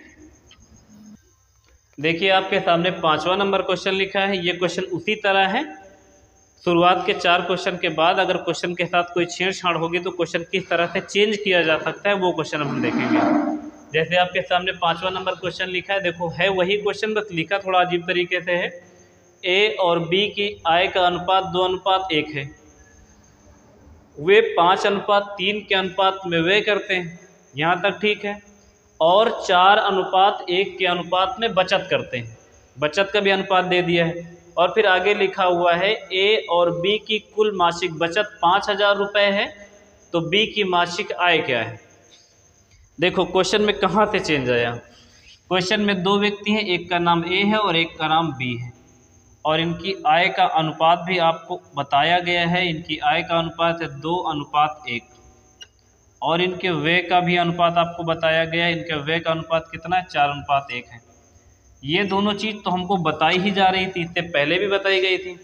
देखिए आपके सामने पांचवा नंबर क्वेश्चन लिखा है। ये क्वेश्चन उसी तरह है, शुरुआत के चार क्वेश्चन के बाद अगर क्वेश्चन के साथ कोई छेड़छाड़ होगी तो क्वेश्चन किस तरह से चेंज किया जा सकता है वो क्वेश्चन हम देखेंगे। जैसे आपके सामने पांचवा नंबर क्वेश्चन लिखा है, देखो है वही क्वेश्चन बस लिखा थोड़ा अजीब तरीके से है। ए और बी की आय का अनुपात दो अनुपात एक है, वे पाँच अनुपात तीन के अनुपात में वे करते हैं, यहाँ तक ठीक है। और चार अनुपात एक के अनुपात में बचत करते हैं, बचत का भी अनुपात दे दिया है। और फिर आगे लिखा हुआ है ए और बी की कुल मासिक बचत पाँच हजार रुपये है, तो बी की मासिक आय क्या है। देखो क्वेश्चन में कहाँ से चेंज आया। क्वेश्चन में दो व्यक्ति हैं, एक का नाम ए है और एक का नाम बी है, और इनकी आय का अनुपात भी आपको बताया गया है। इनकी आय का अनुपात है दो अनुपात एक, और इनके व्यय का भी अनुपात आपको बताया गया है। इनके व्यय का अनुपात कितना है, चार अनुपात एक है। ये दोनों चीज़ तो हमको बताई ही जा रही थी, इससे पहले भी बताई गई थी।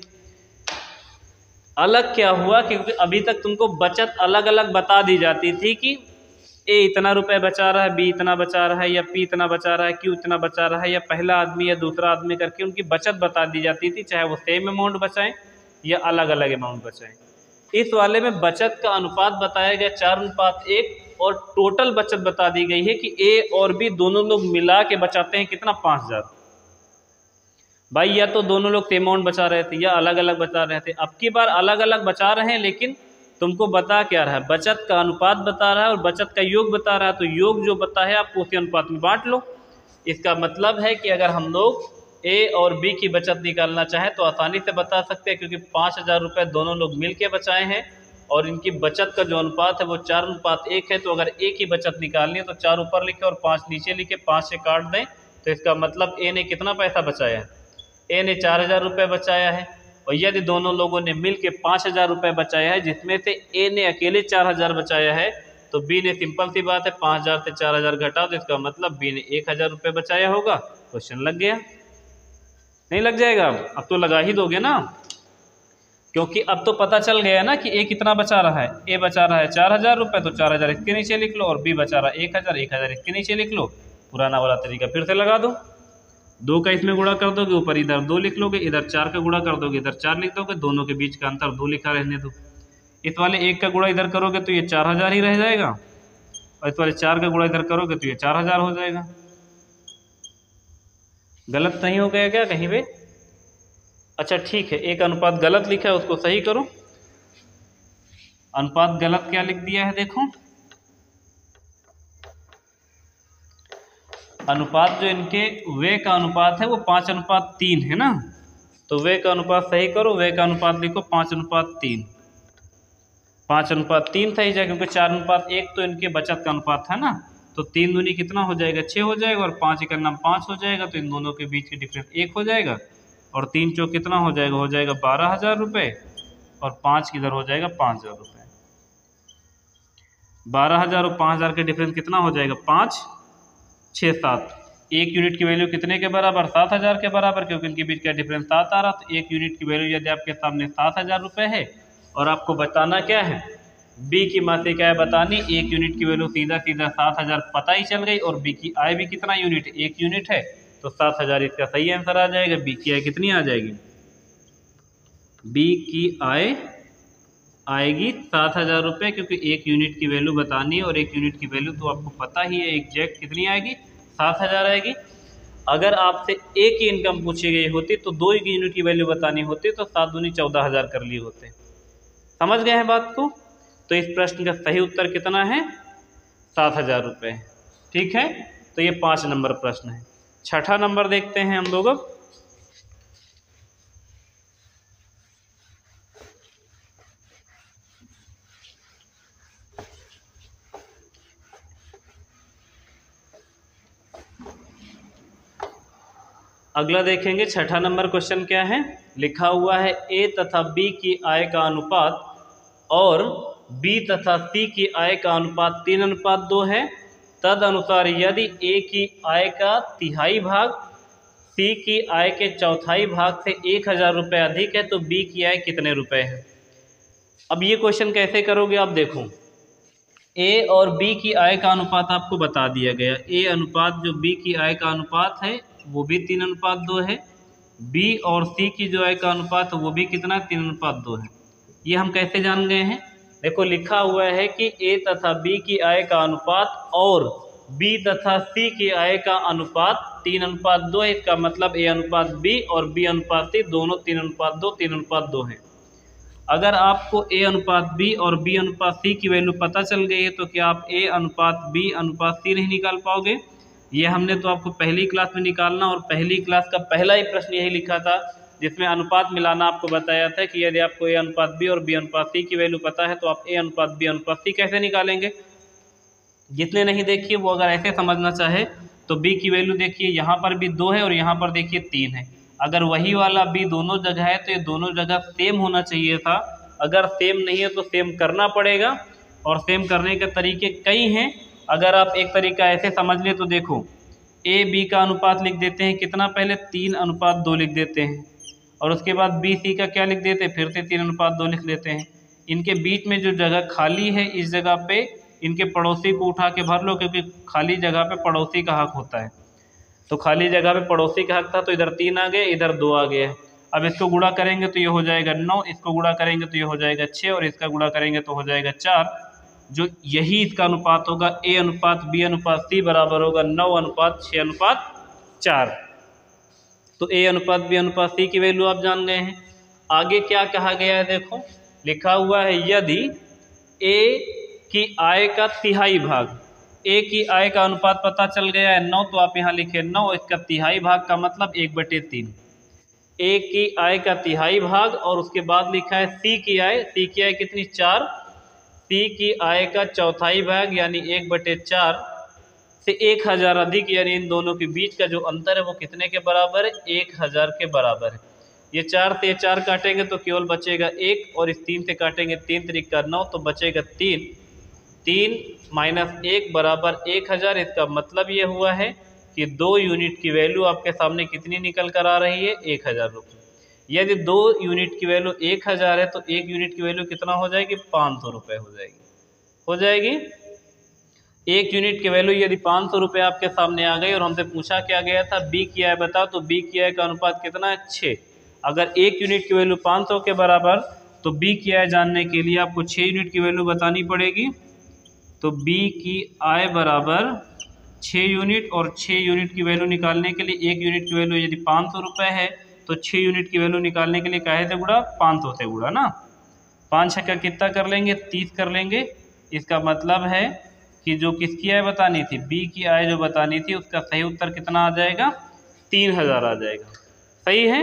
अलग क्या हुआ, क्योंकि अभी तक तुमको बचत अलग अलग बता दी जाती थी कि ए इतना रुपए बचा रहा है, बी इतना बचा रहा है, या पी इतना बचा रहा है, क्यू इतना बचा रहा है, या पहला आदमी या दूसरा आदमी करके उनकी बचत बता दी जाती थी, चाहे वो सेम अमाउंट बचाएं या अलग अलग अमाउंट बचाएं। इस वाले में बचत का अनुपात बताया गया चार अनुपात एक, और टोटल बचत बता दी गई है कि ए और बी दोनों लोग मिला के बचाते हैं कितना, पाँच हजार। भाई या तो दोनों लोग सेम अमाउंट बचा रहे थे या अलग अलग बचा रहे थे। अब की बार अलग अलग बचा रहे हैं, लेकिन तुमको बता क्या रहा है, बचत का अनुपात बता रहा है और बचत का योग बता रहा है। तो योग जो बता है आपको उसी अनुपात में बांट लो। इसका मतलब है कि अगर हम लोग ए और बी की बचत निकालना चाहें तो आसानी से बता सकते हैं, क्योंकि पाँच हजार रुपये दोनों लोग मिल के बचाए हैं और इनकी बचत का जो अनुपात है वो चार अनुपात एक है। तो अगर ए की बचत निकालनी है तो चार ऊपर लिखे और पाँच नीचे लिखे, पाँच से काट दें तो इसका मतलब ए ने कितना पैसा बचाया है, ए ने चार हजार रुपये बचाया है। और यदि दोनों लोगों ने मिल के पाँच हजार रुपये बचाया है, जिसमें से ए ने अकेले चार हजार बचाया है, तो बी ने, सिंपल सी बात है, पाँच हजार से चार हजार घटा तो इसका मतलब बी ने एक हजार रुपये बचाया होगा। क्वेश्चन लग गया, नहीं लग जाएगा? अब तो लगा ही दोगे ना, क्योंकि अब तो पता चल गया ना कि ए कितना बचा रहा है। ए बचा रहा है चार हजार रुपये, तो चार हजार इसके नीचे लिख लो, और बी बचा रहा है एक हजार, एक हजार इसके नीचे लिख लो। पुराना वाला तरीका फिर से लगा दो, दो का इसमें गुणा कर दोगे, ऊपर इधर दो लिख लोगे, इधर चार का गुणा कर दोगे, इधर चार लिख दोगे, दोनों के बीच का अंतर दो लिखा रहने दो। इस वाले एक का गुणा इधर करोगे तो ये चार हजार ही रह जाएगा, और इस वाले चार का गुणा इधर करोगे तो ये चार हजार हो जाएगा। गलत नहीं हो गया क्या कहीं पे? अच्छा ठीक है, एक अनुपात गलत लिखा है उसको सही करो। अनुपात गलत क्या लिख दिया है, देखो अनुपात जो इनके वे का अनुपात है वो पाँच अनुपात तीन है ना, तो वे का अनुपात सही करो, वे का अनुपात लिखो पाँच अनुपात तीन। पाँच अनुपात तीन था ही जाए, क्योंकि चार अनुपात एक तो इनके बचत का अनुपात है ना, तो तीन दूनी कितना हो जाएगा, छः हो जाएगा, और पाँच का नाम पाँच हो जाएगा, तो इन दोनों के बीच की डिफरेंस एक हो जाएगा, और तीन चौक कितना हो जाएगा, हो जाएगा बारह हजार रुपये, और पाँच किधर हो जाएगा पाँच हजार रुपये। बारह हजार और पाँच हजार के डिफरेंस कितना हो जाएगा, पाँच छः सात। एक यूनिट की वैल्यू कितने के बराबर, सात हजार के बराबर, क्योंकि इनके बीच का डिफरेंस सात आ रहा। तो एक यूनिट की वैल्यू यदि आपके सामने सात हजार रुपये है और आपको बताना क्या है, बी की मासिक आय बतानी, एक यूनिट की वैल्यू सीधा सीधा सात हजार पता ही चल गई, और बी की आय भी कितना यूनिट, एक यूनिट है, तो सात हजार इसका सही आंसर आ जाएगा। बी की आय कितनी आ जाएगी, बी की आय आएगी सात हजार रुपये, क्योंकि एक यूनिट की वैल्यू बतानी है, और एक यूनिट की वैल्यू तो आपको पता ही है एग्जैक्ट कितनी आएगी, सात हजार आएगी। अगर आपसे एक ही इनकम पूछी गई होती तो दो यूनिट की वैल्यू बतानी होती, तो सात दूनी चौदह हजार कर लिए होते। समझ गए हैं बात को? तो इस प्रश्न का सही उत्तर कितना है, सात हजार रुपये। ठीक है, तो ये पाँच नंबर प्रश्न है। छठा नंबर देखते हैं हम लोग अब। अगला देखेंगे, छठा नंबर क्वेश्चन क्या है, लिखा हुआ है ए तथा बी की आय का अनुपात और बी तथा सी की आय का अनुपात तीन अनुपात दो है। तद अनुसार यदि ए की आय का तिहाई भाग सी की आय के चौथाई भाग से एक हजार रुपये अधिक है, तो बी की आय कितने रुपए है। अब ये क्वेश्चन कैसे करोगे आप देखो, ए और बी की आय का अनुपात आपको बता दिया गया। ए अनुपात जो बी की आय का अनुपात है वो भी तीन अनुपात दो है, बी और सी की जो आय का अनुपात है वो भी कितना, तीन अनुपात दो है। ये हम कैसे जान गए हैं, देखो लिखा हुआ है कि ए तथा बी की आय का अनुपात और बी तथा सी की आय का अनुपात तीन अनुपात दो है। इसका मतलब ए अनुपात बी और बी अनुपात सी दोनों तीन अनुपात दो तीन अनुपात दो हैं। अगर आपको ए अनुपात बी और बी अनुपात सी की वैल्यू पता चल गई है तो क्या आप ए अनुपात बी अनुपात सी नहीं निकाल पाओगे। ये हमने तो आपको पहली क्लास में निकालना, और पहली क्लास का पहला ही प्रश्न यही लिखा था जिसमें अनुपात मिलाना आपको बताया था कि यदि आपको ए अनुपात बी और बी अनुपात सी की वैल्यू पता है तो आप ए अनुपात बी अनुपात सी कैसे निकालेंगे। जितने नहीं देखिए वो अगर ऐसे समझना चाहे तो बी की वैल्यू देखिए यहाँ पर भी दो है और यहाँ पर देखिए तीन है। अगर वही वाला बी दोनों जगह है तो ये दोनों जगह सेम होना चाहिए था। अगर सेम नहीं है तो सेम करना पड़ेगा, और सेम करने के तरीके कई हैं। अगर आप एक तरीका ऐसे समझ ले तो देखो, ए बी का अनुपात लिख देते हैं कितना, पहले तीन अनुपात दो लिख देते हैं, और उसके बाद बी सी का क्या लिख देते हैं, फिर से तीन अनुपात दो लिख लेते हैं। इनके बीच में जो जगह खाली है इस जगह पे इनके पड़ोसी को उठा के भर लो, क्योंकि खाली जगह पे पड़ोसी का हक होता है। तो खाली जगह पे पड़ोसी का हक था तो इधर तीन आ गए, इधर दो आ गए। अब इसको गुणा करेंगे तो ये हो जाएगा नौ, इसको गुणा करेंगे तो ये हो जाएगा छः, और इसका गुणा करेंगे तो हो जाएगा चार। जो यही इसका अनुपात होगा, ए अनुपात बी अनुपात सी बराबर होगा नौ अनुपात छः अनुपात चार। तो ए अनुपात बी अनुपात सी की वैल्यू आप जान गए हैं। आगे क्या कहा गया है, देखो लिखा हुआ है यदि ए की आय का तिहाई भाग, ए की आय का अनुपात पता चल गया है नौ, तो आप यहाँ लिखे नौ, इसका तिहाई भाग का मतलब एक बटे तीन। ए की आय का तिहाई भाग, और उसके बाद लिखा है सी की आय, सी की आय कितनी, चार, सी की आय का चौथाई भाग यानी एक बटे चार से एक हज़ार अधिक, यानी इन दोनों के बीच का जो अंतर है वो कितने के बराबर है, एक हज़ार के बराबर है। ये चार से चार काटेंगे तो केवल बचेगा एक, और इस तीन से काटेंगे तीन तरीका नौ, तो बचेगा तीन। तीन माइनस एक बराबर एक हज़ार। इसका मतलब ये हुआ है कि दो यूनिट की वैल्यू आपके सामने कितनी निकल कर आ रही है, एक हज़ार रुपये। यदि दो यूनिट की वैल्यू एक हज़ार है तो एक यूनिट की वैल्यू कितना हो जाएगी, पाँच सौ रुपये हो जाएगी हो जाएगी एक यूनिट की वैल्यू यदि पाँच सौ रुपये आपके सामने आ गई और हमसे पूछा क्या गया था बी की आय बताओ, तो बी की आय का अनुपात कितना है, छः। अगर एक यूनिट की वैल्यू पाँच सौ के बराबर तो बी की आय जानने के लिए आपको छः यूनिट की वैल्यू बतानी पड़ेगी। तो बी की आय बराबर छः यूनिट, और छः यूनिट की वैल्यू निकालने के लिए एक यूनिट की वैल्यू यदि पाँच सौ रुपये है तो छः यूनिट की वैल्यू निकालने के लिए काहे से गुणा, पाँच सौ से गुणा ना। पाँच छक्का कितना कर लेंगे, तीस कर लेंगे। इसका मतलब है कि जो किसकी आय बतानी थी, बी की आय जो बतानी थी, उसका सही उत्तर कितना आ जाएगा, तीन हज़ार आ जाएगा। सही है।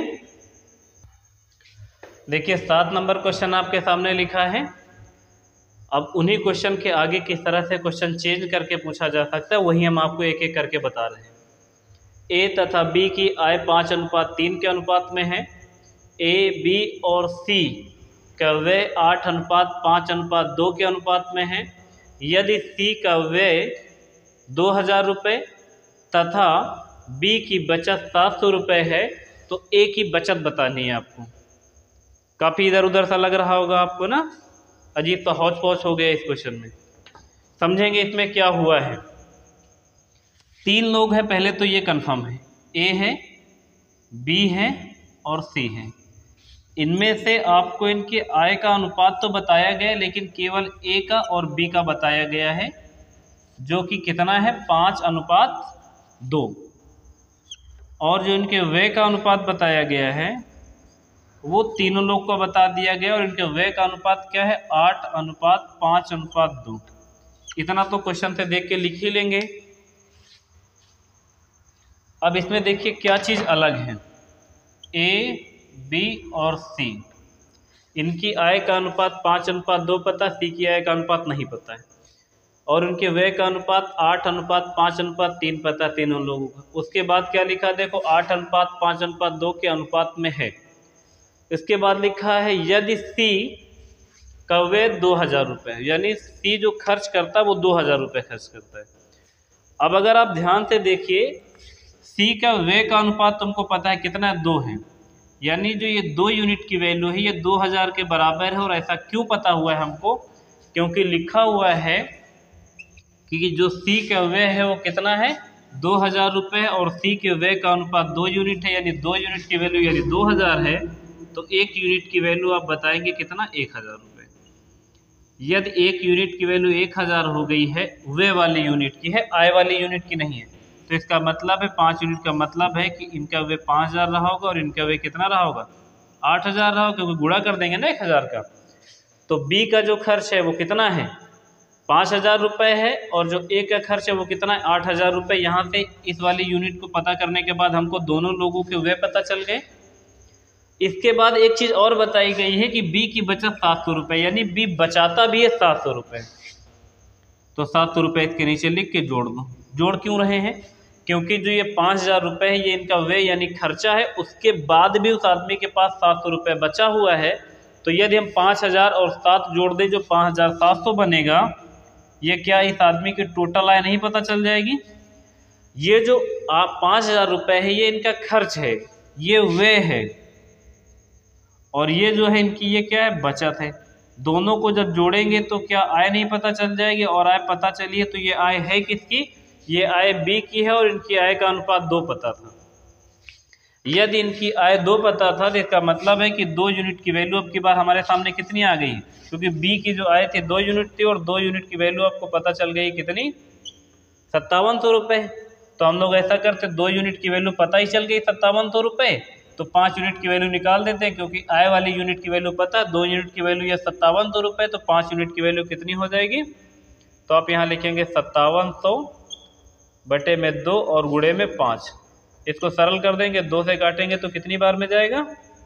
देखिए सात नंबर क्वेश्चन आपके सामने लिखा है। अब उन्हीं क्वेश्चन के आगे किस तरह से क्वेश्चन चेंज करके पूछा जा सकता है वही हम आपको एक एक करके बता रहे हैं। ए तथा बी की आय पाँच अनुपात तीन के अनुपात में है। ए बी और सी का व्यय आठ अनुपात पाँच अनुपात दो के अनुपात में है। यदि सी का व्यय दो हज़ार रुपये तथा बी की बचत सात सौ रुपये है तो ए की बचत बतानी है आपको। काफ़ी इधर उधर सा लग रहा होगा आपको ना, अजीब सा हौच पौच हो गया इस क्वेश्चन में। समझेंगे इसमें क्या हुआ है। तीन लोग हैं, पहले तो ये कंफर्म है, ए है, बी है और सी है। इनमें से आपको इनके आय का अनुपात तो बताया गया है, लेकिन केवल ए का और बी का बताया गया है, जो कि कितना है, पाँच अनुपात दो। और जो इनके व्यय का अनुपात बताया गया है वो तीनों लोग को बता दिया गया, और इनके व्यय का अनुपात क्या है, आठ अनुपात पाँच अनुपात दो। इतना तो क्वेश्चन से देख के लिख ही लेंगे। अब इसमें देखिए क्या चीज़ अलग है, ए बी और सी, इनकी आय का अनुपात पाँच अनुपात दो पता, सी की आय का अनुपात नहीं पता है, और उनके व्यय का अनुपात आठ अनुपात पाँच अनुपात तीन पता तीनों लोगों का। उसके बाद क्या लिखा, देखो आठ अनुपात पाँच अनुपात दो के अनुपात में है। इसके बाद लिखा है यदि सी का व्यय दो हज़ार रुपये, यानी सी जो खर्च करता है वो दो हज़ार रुपये खर्च करता है। अब अगर आप ध्यान से देखिए, सी का व्यय का अनुपात तुमको पता है कितना है, दो है, यानी जो ये दो यूनिट की वैल्यू है ये दो हज़ार के बराबर है। और ऐसा क्यों पता हुआ है हमको, क्योंकि लिखा हुआ है कि जो सी का व्यय है वो कितना है, दो हज़ार रुपये और सी के व्यय का अनुपात दो यूनिट है, यानी दो यूनिट की वैल्यू यानी दो हज़ार है, तो एक यूनिट की वैल्यू आप बताएंगे कितना, एक हज़ार रुपये। यदि एक यूनिट की वैल्यू एक हज़ार हो गई है, व्यय वाली यूनिट की है, आय वाली यूनिट की नहीं है, तो इसका मतलब है पाँच यूनिट का मतलब है कि इनका व्यय पाँच हज़ार रहा होगा और इनका व्यय कितना रहा होगा, आठ हज़ार रहा होगा, क्योंकि गुणा कर देंगे ना एक हज़ार का। तो बी का जो खर्च है वो कितना है, पाँच हज़ार रुपये है, और जो ए का खर्च है वो कितना है, आठ हज़ार रुपये। यहाँ से इस वाली यूनिट को पता करने के बाद हमको दोनों लोगों के व्यय पता चल गए। इसके बाद एक चीज़ और बताई गई है कि बी की बचत सात सौ रुपये, यानी बी बचाता भी है सात सौ रुपये। तो सात सौ रुपये इसके नीचे लिख के जोड़ दो। जोड़ क्यों रहे हैं, क्योंकि जो ये पाँच हज़ार रुपये है ये इनका व्यय यानी खर्चा है, उसके बाद भी उस आदमी के पास सात सौ रुपये बचा हुआ है। तो यदि हम पाँच हज़ार और सात जोड़ दें, जो पाँच हज़ार सात सौ बनेगा, ये क्या इस आदमी की टोटल आय नहीं पता चल जाएगी। ये जो आप पाँच हज़ार रुपये है ये इनका खर्च है, ये व्यय है, और ये जो है इनकी ये क्या है, बचत है। दोनों को जब जोड़ेंगे तो क्या आय नहीं पता चल जाएगी, और आय पता चली है तो ये आय है किसकी, ये आय बी की है, और इनकी आय का अनुपात दो पता था। यदि इनकी आय दो पता था तो इसका मतलब है कि दो यूनिट की वैल्यू अब की बार हमारे सामने कितनी आ गई, क्योंकि बी की जो आय थी दो यूनिट थी, और दो यूनिट की वैल्यू आपको पता चल गई कितनी, सत्तावन सौ रुपये। तो हम लोग ऐसा करते, दो यूनिट की वैल्यू पता ही चल गई सत्तावन सौ रुपये, तो पाँच यूनिट की वैल्यू निकाल देते हैं, क्योंकि आय वाली यूनिट की वैल्यू पता है, दो यूनिट की वैल्यू या सत्तावन सौ रुपये, तो पाँच यूनिट की वैल्यू कितनी हो जाएगी। तो आप यहाँ लिखेंगे सत्तावन सौ बटे में दो और गुणे में पाँच। इसको सरल कर देंगे, दो से काटेंगे तो कितनी बार में जाएगा,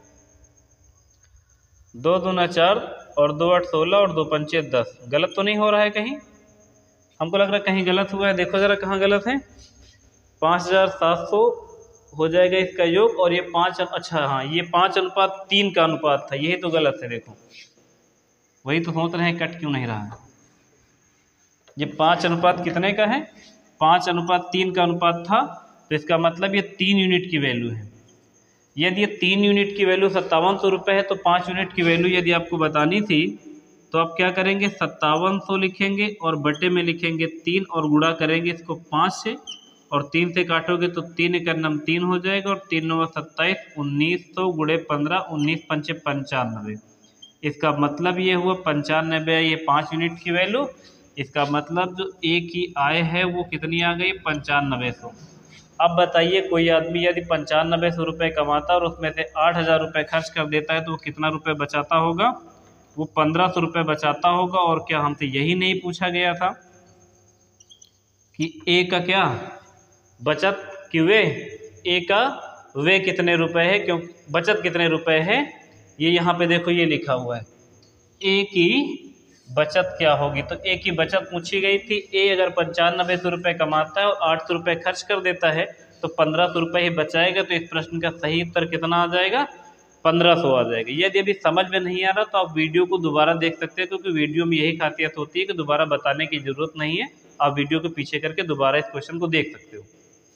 दो दूना चार और दो आठ सोलह और दो पंचे दस। गलत तो नहीं हो रहा है कहीं, हमको लग रहा है कहीं गलत हुआ है, देखो जरा कहाँ गलत है। पाँच हज़ार सात सौ हो जाएगा इसका योग, और ये पाँच, अच्छा हाँ ये पाँच अनुपात तीन का अनुपात था, यही तो गलत है। देखो वही तो सोच रहे हैं कट क्यों नहीं रहा है। ये पाँच अनुपात कितने का है, पाँच अनुपात तीन का अनुपात था, तो इसका मतलब ये तीन यूनिट की वैल्यू है। यदि ये तीन यूनिट की वैल्यू सत्तावन सौ रुपये है, तो पाँच यूनिट की वैल्यू यदि आपको बतानी थी तो आप क्या करेंगे, सत्तावन सौ लिखेंगे और बटे में लिखेंगे तीन, और गुणा करेंगे इसको पाँच से, और तीन से काटोगे तो तीन एक नम तीन हो जाएगा, और तीन नौ सत्ताईस, उन्नीस सौ गुणे पंद्रह, उन्नीस पंचे पंचानबे। इसका मतलब ये हुआ पंचानबे, ये पाँच यूनिट की वैल्यू। इसका मतलब जो ए की आय है वो कितनी आ गई, पंचानबे सौ। अब बताइए कोई आदमी यदि पंचानबे सौ रुपये कमाता और उसमें से आठ हज़ार रुपये खर्च कर देता है तो वो कितना रुपये बचाता होगा, वो पंद्रह सौ रुपये बचाता होगा। और क्या हमसे यही नहीं पूछा गया था कि ए का क्या बचत कि वे, ए का वे कितने रुपए है, क्यों बचत कितने रुपए है, ये यहाँ पे देखो ये लिखा हुआ है, ए की बचत क्या होगी। तो ए की बचत पूछी गई थी। ए अगर पंचानबे सौ रुपये कमाता है और आठ सौ रुपये खर्च कर देता है तो पंद्रह सौ रुपये ही बचाएगा। तो इस प्रश्न का सही उत्तर कितना आ जाएगा, पंद्रह सौ आ जाएगा। यदि अभी समझ में नहीं आ रहा तो आप वीडियो को दोबारा देख सकते हैं, क्योंकि वीडियो में यही खासियत होती है कि दोबारा बताने की जरूरत नहीं है, आप वीडियो के पीछे करके दोबारा इस क्वेश्चन को देख सकते हो।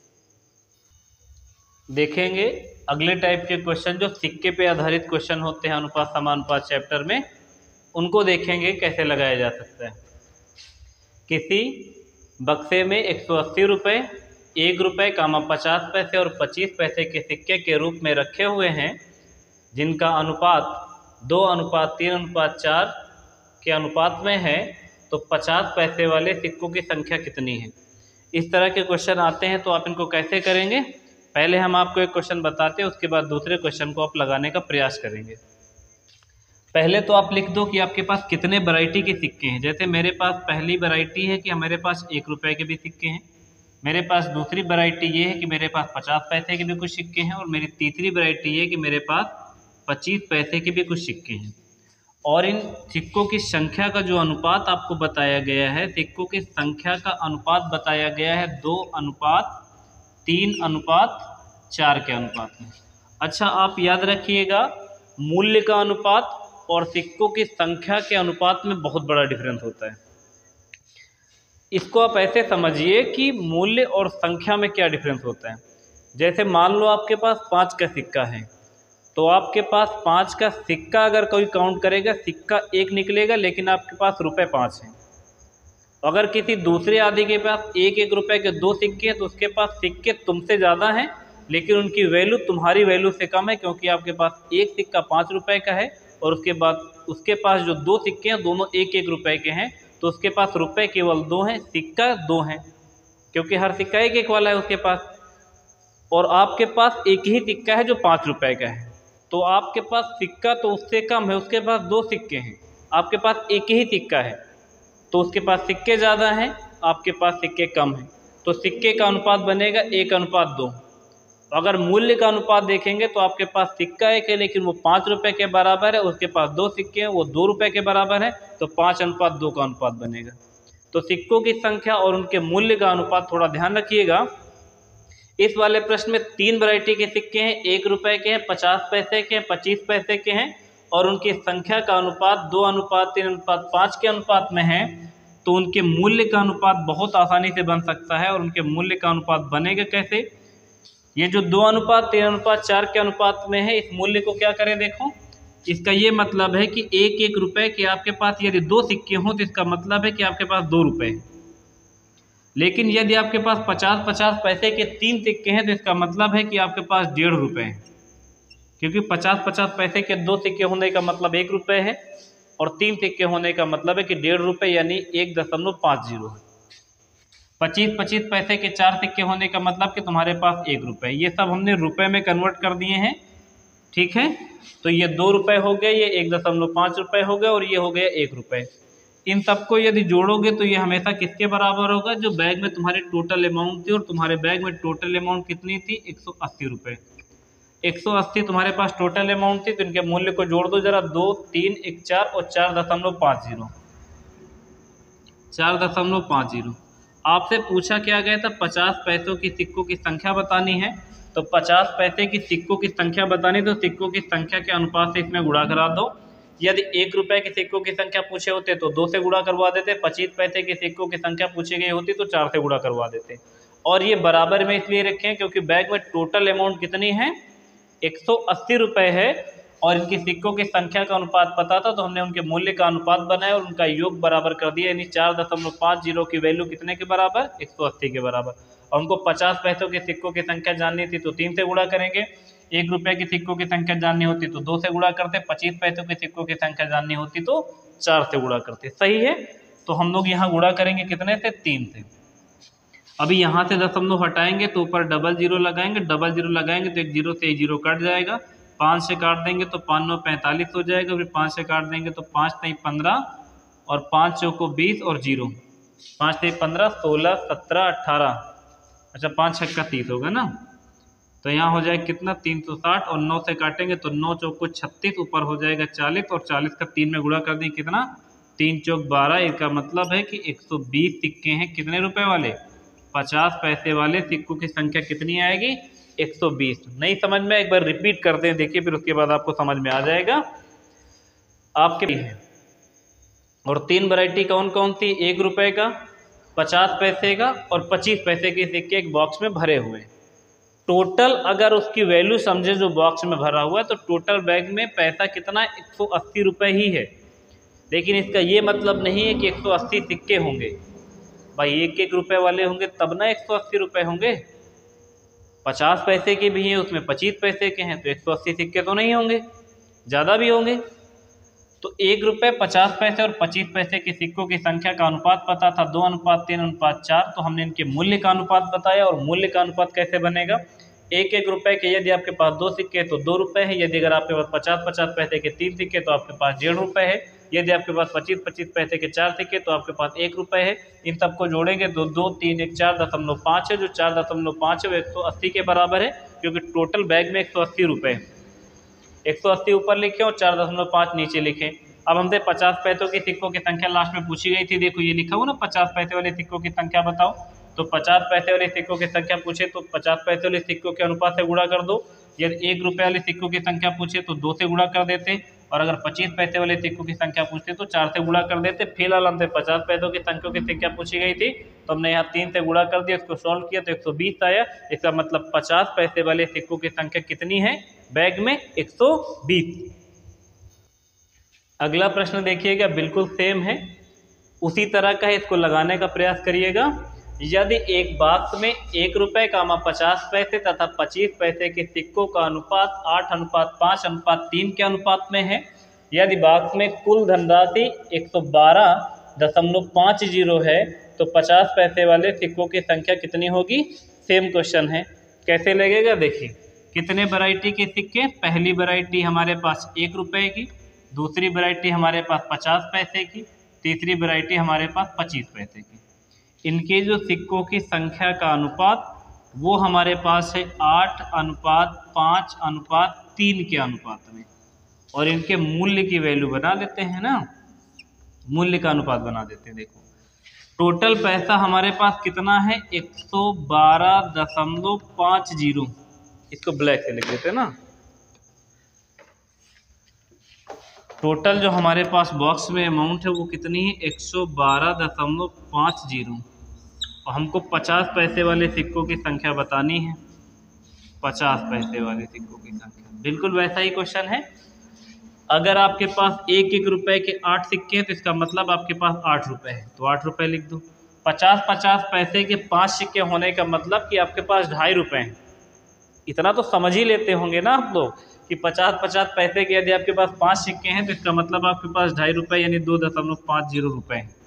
देखेंगे अगले टाइप के क्वेश्चन जो सिक्के पे आधारित क्वेश्चन होते हैं अनुपात समानुपात चैप्टर में, उनको देखेंगे कैसे लगाया जा सकता है। किसी बक्से में एक सौ अस्सी रुपये, एक रुपये कामा पचास पैसे और पच्चीस पैसे के सिक्के के रूप में रखे हुए हैं, जिनका अनुपात दो अनुपात तीन अनुपात चार के अनुपात में है, तो पचास पैसे वाले सिक्कों की संख्या कितनी है। इस तरह के क्वेश्चन आते हैं तो आप इनको कैसे करेंगे, पहले हम आपको एक क्वेश्चन बताते हैं, उसके बाद दूसरे क्वेश्चन को आप लगाने का प्रयास करेंगे। पहले तो आप लिख दो कि आपके पास कितने वैरायटी के सिक्के हैं। जैसे मेरे पास पहली वैरायटी है कि मेरे पास एक रुपए के भी सिक्के हैं, मेरे पास दूसरी वैरायटी ये है कि मेरे पास पचास पैसे के भी कुछ सिक्के हैं, और मेरी तीसरी वैरायटी ये है कि मेरे पास पच्चीस पैसे के भी कुछ सिक्के हैं। और इन सिक्कों की संख्या का जो अनुपात आपको बताया गया है, सिक्कों की संख्या का अनुपात बताया गया है दो अनुपात तीन अनुपात चार के अनुपात में। अच्छा आप याद रखिएगा, मूल्य का अनुपात और सिक्कों की संख्या के अनुपात में बहुत बड़ा डिफरेंस होता है। इसको आप ऐसे समझिए कि मूल्य और संख्या में क्या डिफरेंस होता है। जैसे मान लो आपके पास पाँच का सिक्का है, तो आपके पास पाँच का सिक्का अगर कोई काउंट करेगा, सिक्का एक निकलेगा लेकिन आपके पास रुपए पाँच हैं। अगर किसी दूसरे आदमी के पास एक एक रुपए के दो सिक्के हैं तो उसके पास सिक्के तुमसे ज़्यादा हैं, लेकिन उनकी वैल्यू तुम्हारी वैल्यू से कम है, क्योंकि आपके पास एक सिक्का पाँच रुपए का है और उसके बाद उसके पास जो दो सिक्के हैं दोनों एक एक रुपए के हैं, तो उसके पास रुपए केवल दो हैं, सिक्का दो हैं, क्योंकि हर सिक्का एक एक वाला है उसके पास, और आपके पास एक ही सिक्का है जो पाँच रुपए का है। तो आपके पास सिक्का तो उससे कम है, उसके पास दो सिक्के हैं, आपके पास एक ही सिक्का है, तो उसके पास सिक्के ज़्यादा हैं, आपके पास सिक्के कम हैं, तो सिक्के का अनुपात बनेगा एक अनुपात दो। अगर मूल्य का अनुपात देखेंगे तो आपके पास सिक्का एक है लेकिन वो पाँच रुपए के बराबर है, उसके पास दो सिक्के हैं वो दो रुपए के बराबर है, तो पाँच अनुपात दो का अनुपात बनेगा। तो सिक्कों की संख्या और उनके मूल्य का अनुपात थोड़ा ध्यान रखिएगा। इस वाले प्रश्न में तीन वैरायटी के सिक्के हैं, एक रुपए के हैं, पचास पैसे के हैं, पच्चीस पैसे के हैं, और उनकी संख्या का अनुपात दो अनुपात तीन अनुपात पाँच के अनुपात में है, तो उनके मूल्य का अनुपात बहुत आसानी से बन सकता है। और उनके मूल्य का अनुपात बनेगा कैसे? ये जो दो अनुपात तीन अनुपात चार के अनुपात में है, इस मूल्य को क्या करें, देखो इसका ये मतलब है कि एक एक रुपए के आपके पास यदि दो सिक्के हों तो इसका मतलब है कि आपके पास दो रुपए, लेकिन यदि आपके पास पचास पचास पैसे के तीन सिक्के हैं तो इसका मतलब है कि आपके पास डेढ़ रुपए हैं, क्योंकि पचास पचास पैसे के दो सिक्के होने का मतलब एक रुपये है और तीन सिक्के होने का मतलब है कि डेढ़ रुपये यानी एक दशमलव पाँच जीरो है। पच्चीस पच्चीस पैसे के चार सिक्के होने का मतलब कि तुम्हारे पास एक रुपये। ये सब हमने रुपए में कन्वर्ट कर दिए हैं, ठीक है। तो ये दो रुपये हो गए, ये एक दशमलव पाँच रुपये हो गए और ये हो गया एक रुपये। इन सबको यदि जोड़ोगे तो ये हमेशा किसके बराबर होगा? जो बैग में तुम्हारी टोटल अमाउंट थी, और तुम्हारे बैग में टोटल अमाउंट कितनी थी? एक सौ अस्सी रुपये। एक सौ अस्सी तुम्हारे पास टोटल अमाउंट थी, तो इनके मूल्य को जोड़ दो जरा, दो तीन एक चार और चार दशमलव पाँच जीरो चार दशमलव पाँच जीरो। आपसे पूछा क्या गया था? पचास पैसों की सिक्कों की संख्या बतानी है, तो पचास पैसे की सिक्कों की संख्या बतानी, तो सिक्कों की संख्या के अनुपात से इसमें गुणा करा दो। यदि एक रुपए के सिक्कों की संख्या पूछे होते तो दो से गुणा करवा देते, पच्चीस पैसे के सिक्कों की संख्या पूछी गई होती तो चार से गुणा करवा देते। और ये बराबर में इसलिए रखे हैं क्योंकि बैग में टोटल अमाउंट कितनी है? एक सौ अस्सी रुपये है, और इनकी सिक्कों की संख्या का अनुपात पता था तो हमने उनके मूल्य का अनुपात बनाया और उनका योग बराबर कर दिया, यानी चार दशमलव पाँच जीरो की वैल्यू कितने के बराबर? एक सौ अस्सी के बराबर। और उनको पचास पैसों के सिक्कों की संख्या जाननी थी तो तीन से गुणा करेंगे, एक रुपये की सिक्कों की संख्या जाननी होती तो दो से गुणा करते, पच्चीस पैसों के सिक्कों की संख्या जाननी होती तो चार से गुणा करते। सही है, तो हम लोग यहाँ गुणा करेंगे कितने से? तीन से। अभी यहाँ से दशमलव हटाएंगे तो ऊपर डबल जीरो लगाएंगे, डबल जीरो लगाएंगे तो एक जीरो से एक जीरो कट जाएगा, पाँच से काट देंगे तो पाँच नौ पैंतालीस हो जाएगा, फिर पाँच से काट देंगे तो पाँच नहीं पंद्रह और पाँच चौको बीस और जीरो, पाँच से पंद्रह सोलह सत्रह अट्ठारह, अच्छा पाँच छक्का तीस होगा ना, तो यहाँ हो जाएगा कितना? तीन सौ साठ, और नौ से काटेंगे तो नौ चौको छत्तीस, ऊपर हो जाएगा चालीस, और चालीस का तीन में गुणा कर दें कितना? तीन चौक बारह। इसका मतलब है कि एक सौ बीस सिक्के हैं, कितने रुपए वाले? पचास पैसे वाले सिक्कों की संख्या कितनी आएगी? एक सौ बीस। नहीं समझ में? एक बार रिपीट करते हैं, देखिए, फिर उसके बाद आपको समझ में आ जाएगा। आपके है और तीन वैरायटी कौन कौन सी? एक रुपए का, पचास पैसे का और पच्चीस पैसे के सिक्के एक बॉक्स में भरे हुए। टोटल अगर उसकी वैल्यू समझे जो बॉक्स में भरा हुआ है, तो टोटल बैग में पैसा कितना? एक सौ अस्सी रुपये ही है। लेकिन इसका ये मतलब नहीं है कि एक सौ अस्सी सिक्के होंगे भाई, एक एक रुपए वाले होंगे तब ना एक सौ अस्सी रुपये होंगे। पचास पैसे के भी हैं, उसमें पच्चीस पैसे के हैं, तो एक सौ अस्सी सिक्के तो नहीं होंगे, ज़्यादा भी होंगे। तो एक रुपये पचास पैसे और पच्चीस पैसे के सिक्कों की संख्या का अनुपात पता था, दो अनुपात तीन अनुपात चार, तो हमने इनके मूल्य का अनुपात बताया। और मूल्य का अनुपात कैसे बनेगा? एक एक रुपए के यदि आपके पास दो सिक्के तो दो रुपये है, यदि अगर आपके पास पचास पचास पैसे के तीन सिक्के तो आपके पास डेढ़ रुपये है, यदि आपके पास पच्चीस पच्चीस पैसे के चार सिक्के तो आपके पास एक रुपये है। इन सबको जोड़ेंगे तो दो तीन एक चार दशमलव पाँच है, जो चार दशमलव पाँच है वो एक सौ अस्सी के बराबर है, क्योंकि टोटल बैग में एक सौ अस्सी रुपये है। एक सौ अस्सी ऊपर लिखें और चार दशमलव पाँच नीचे लिखें। अब हमसे पचास पैसों की सिक्कों की संख्या लास्ट में पूछी गई थी, देखो ये लिखा हुआ ना, पचास पैसे वाले सिक्कों की संख्या बताओ। तो पचास पैसे वाले सिक्कों की संख्या पूछे तो पचास पैसे वाले सिक्कों के अनुपात से गुणा कर दो। यदि एक रुपये वाले सिक्कों की संख्या पूछे तो दो से गुणा कर देते, और अगर पच्चीस पैसे वाले सिक्कों की संख्या पूछते तो चार से गुणा कर देते। फिलहाल हमसे पचास पैसों की संख्या की संख्या पूछी गई थी, तो हमने यहाँ तीन से गुणा कर दिया, इसको सॉल्व किया तो एक सौ बीस आया। इसका मतलब पचास पैसे वाले सिक्कों की संख्या कितनी है बैग में? एक सौ बीस। अगला प्रश्न देखिएगा, बिल्कुल सेम है। उसी तरह का है, इसको लगाने का प्रयास करिएगा। यदि एक बॉक्स में एक रुपये कामा पचास पैसे तथा पच्चीस पैसे के सिक्कों का अनुपात आठ अनुपात पाँच अनुपात तीन के अनुपात में है, यदि बॉक्स में कुल धनराशि एक सौ बारह दशमलव पाँच जीरो है, तो पचास पैसे वाले सिक्कों की संख्या कितनी होगी। सेम क्वेश्चन है, कैसे लगेगा देखिए। कितने वैरायटी के सिक्के, पहली वैरायटी हमारे पास एक रुपये की, दूसरी वैरायटी हमारे पास पचास पैसे की, तीसरी वैरायटी हमारे पास पच्चीस पैसे की। इनके जो सिक्कों की संख्या का अनुपात वो हमारे पास है आठ अनुपात पाँच अनुपात तीन के अनुपात में, और इनके मूल्य की वैल्यू बना देते हैं ना, मूल्य का अनुपात बना देते हैं। देखो टोटल पैसा हमारे पास कितना है, एक सौ बारह दशमलव पाँच जीरो, इसको ब्लैक से लिख देते हैं ना। टोटल जो हमारे पास बॉक्स में अमाउंट है वो कितनी है, एक सौ बारह दशमलव पाँच जीरो, और हमको पचास पैसे वाले सिक्कों की संख्या बतानी है, पचास पैसे वाले सिक्कों की संख्या। बिल्कुल वैसा ही क्वेश्चन है। अगर आपके पास एक एक रुपए के आठ सिक्के हैं तो इसका मतलब आपके पास आठ रुपए है, तो आठ रुपए लिख दो। पचास पचास पैसे के पांच सिक्के होने का मतलब कि आपके पास ढाई रुपए हैं। इतना तो समझ ही लेते होंगे ना आप लोग कि पचास पचास पैसे के यदि आपके पास पांच सिक्के हैं तो इसका मतलब आपके पास ढाई रुपए यानी दो दशमलव पाँच जीरो रुपये हैं।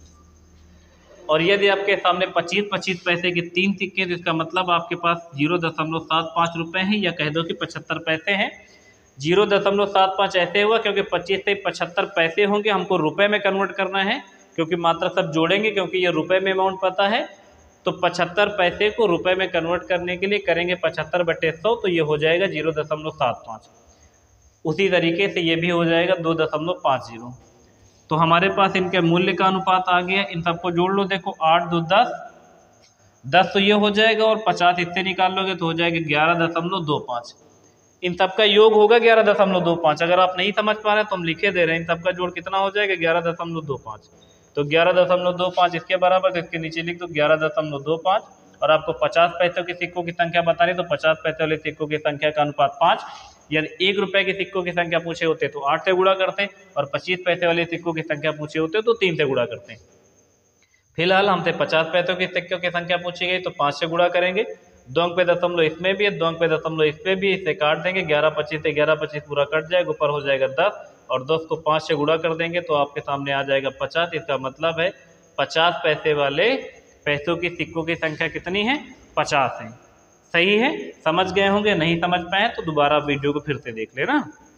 और यदि आपके सामने पच्चीस पच्चीस पैसे के तीन सिक्के हैं तो इसका मतलब आपके पास जीरो दशमलव सात पाँच रुपये हैं, या कह दो कि पचहत्तर पैसे हैं। जीरो दशमलव सात पाँच ऐसे हुआ क्योंकि पच्चीस से पचहत्तर पैसे होंगे, हमको रुपए में कन्वर्ट करना है क्योंकि मात्रा सब जोड़ेंगे, क्योंकि ये रुपए में अमाउंट पता है। तो पचहत्तर पैसे को रुपए में कन्वर्ट करने के लिए करेंगे पचहत्तर बटे सौ, तो ये हो जाएगा जीरो दशमलव सात पाँच। उसी तरीके से ये भी हो जाएगा दो दशमलव पाँच जीरो। तो हमारे पास इनके मूल्य का अनुपात आ गया। इन सबको जोड़ लो, देखो आठ दो दस, दस तो ये हो जाएगा और पचास इससे निकाल लोगे तो हो जाएगा ग्यारह दशमलव दो पाँच। इन सबका योग होगा ग्यारह दशमलव दो पाँच। अगर आप नहीं समझ पा रहे हैं तो हम लिखे दे रहे हैं, इन सबका जोड़ कितना हो जाएगा ग्यारह दशमलव दो पाँच। तो ग्यारह दशमलव दो पाँच इसके बराबर, तो इसके नीचे लिख दो ग्यारह दशमलव दो पाँच। और आपको पचास पैसों के सिक्कों की संख्या बतानी, तो पचास पैसे वाले सिक्कों की संख्या का अनुपात पाँच। यदि एक रुपए के सिक्कों की संख्या पूछे होते तो आठ से गुणा करते हैं, और पच्चीस पैसे वाले सिक्कों की संख्या पूछे होते तो तीन से गुणा करते हैं। फिलहाल हमसे पचास पैसों के सिक्कों की संख्या पूछी गई तो पाँच से गुणा करेंगे। दो अंक पे दशमलव इसमें भी है, दो अंक पे दशमलव इस पे भी, इससे काट देंगे। ग्यारह पच्चीस से ग्यारह पच्चीस पूरा कट जाएगा, ऊपर हो जाएगा दस, और दस को पाँच से गुणा कर देंगे तो आपके सामने आ जाएगा पचास। इसका मतलब है पचास पैसे वाले पैसों की सिक्कों की संख्या कितनी है, पचास है। सही है, समझ गए होंगे। नहीं समझ पाए तो दोबारा वीडियो को फिर से देख लेना।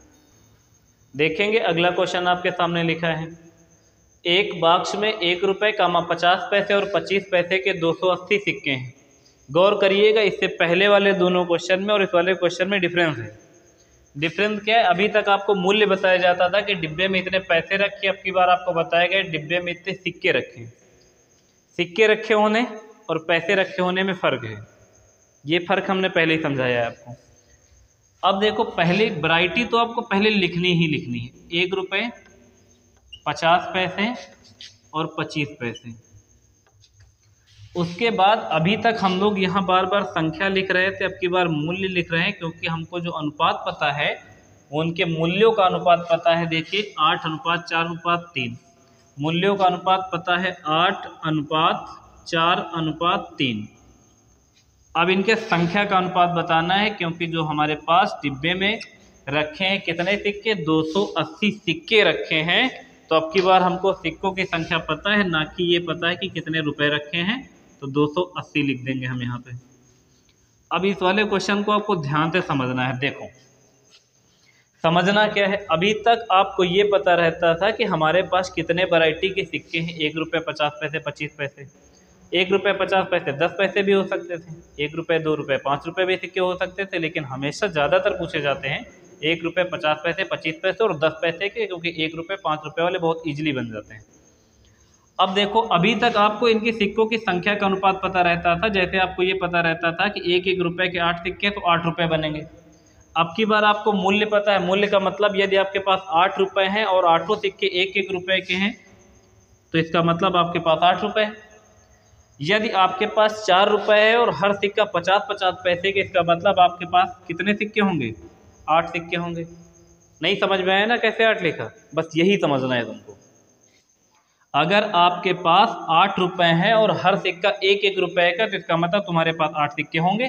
देखेंगे अगला क्वेश्चन आपके सामने लिखा है, एक बॉक्स में एक रुपये कामा पचास पैसे और पच्चीस पैसे के दो सौ अस्सी सिक्के हैं। गौर करिएगा, इससे पहले वाले दोनों क्वेश्चन में और इस वाले क्वेश्चन में डिफरेंस है। डिफरेंस क्या है, अभी तक आपको मूल्य बताया जाता था कि डिब्बे में इतने पैसे रखे, अब की बार आपको बताया गया डिब्बे में इतने सिक्के रखे। सिक्के रखे होने और पैसे रखे होने में फ़र्क है, ये फ़र्क हमने पहले ही समझाया है आपको। अब देखो, पहले वैरायटी तो आपको पहले लिखनी ही लिखनी है, एक रुपये पचास पैसे और पच्चीस पैसे। उसके बाद अभी तक हम लोग यहाँ बार बार संख्या लिख रहे थे, अब की बार मूल्य लिख रहे हैं, क्योंकि हमको जो अनुपात पता है वो उनके मूल्यों का अनुपात पता है। देखिए आठ अनुपात चार अनुपात तीन, मूल्यों का अनुपात पता है आठ अनुपात चार अनुपात तीन। अब इनके संख्या का अनुपात बताना है, क्योंकि जो हमारे पास डिब्बे में रखे हैं कितने सिक्के, दो सौ अस्सी सिक्के रखे हैं। तो अब की बार हमको सिक्कों की संख्या पता है, ना कि ये पता है कि कितने रुपए रखे हैं, तो दो सौ अस्सी लिख देंगे हम यहाँ पे। अब इस वाले क्वेश्चन को आपको ध्यान से समझना है। देखो समझना क्या है, अभी तक आपको ये पता रहता था कि हमारे पास कितने वैरायटी के सिक्के हैं, एक रुपये पचास पैसे पच्चीस पैसे। एक रुपये पचास पैसे दस पैसे भी हो सकते थे, एक रुपये दो रुपये पाँच रुपये भी सिक्के हो सकते थे, लेकिन हमेशा ज़्यादातर पूछे जाते हैं एक रुपये पचास पैसे पच्चीस पैसे और दस पैसे के, क्योंकि एक रुपये पाँच रुपये वाले बहुत ईजिली बन जाते हैं। अब देखो, अभी तक आपको इनकी सिक्कों की संख्या का अनुपात पता रहता था, जैसे आपको ये पता रहता था कि एक एक रुपये के आठ सिक्के तो आठ रुपये बनेंगे। अब की बार आपको मूल्य पता है, मूल्य का मतलब यदि आपके पास आठ रुपये हैं और आठों सिक्के एक एक रुपये के हैं तो इसका मतलब आपके पास आठ रुपये है। यदि आपके पास चार रुपये है और हर सिक्का पचास पचास पैसे के, इसका मतलब आपके पास कितने सिक्के होंगे, आठ सिक्के होंगे। नहीं समझ में आया ना कैसे आठ लिखा, बस यही समझना है तुमको। अगर आपके पास आठ रुपए हैं और हर सिक्का एक एक रुपए का, तो इसका मतलब तुम्हारे पास आठ सिक्के होंगे।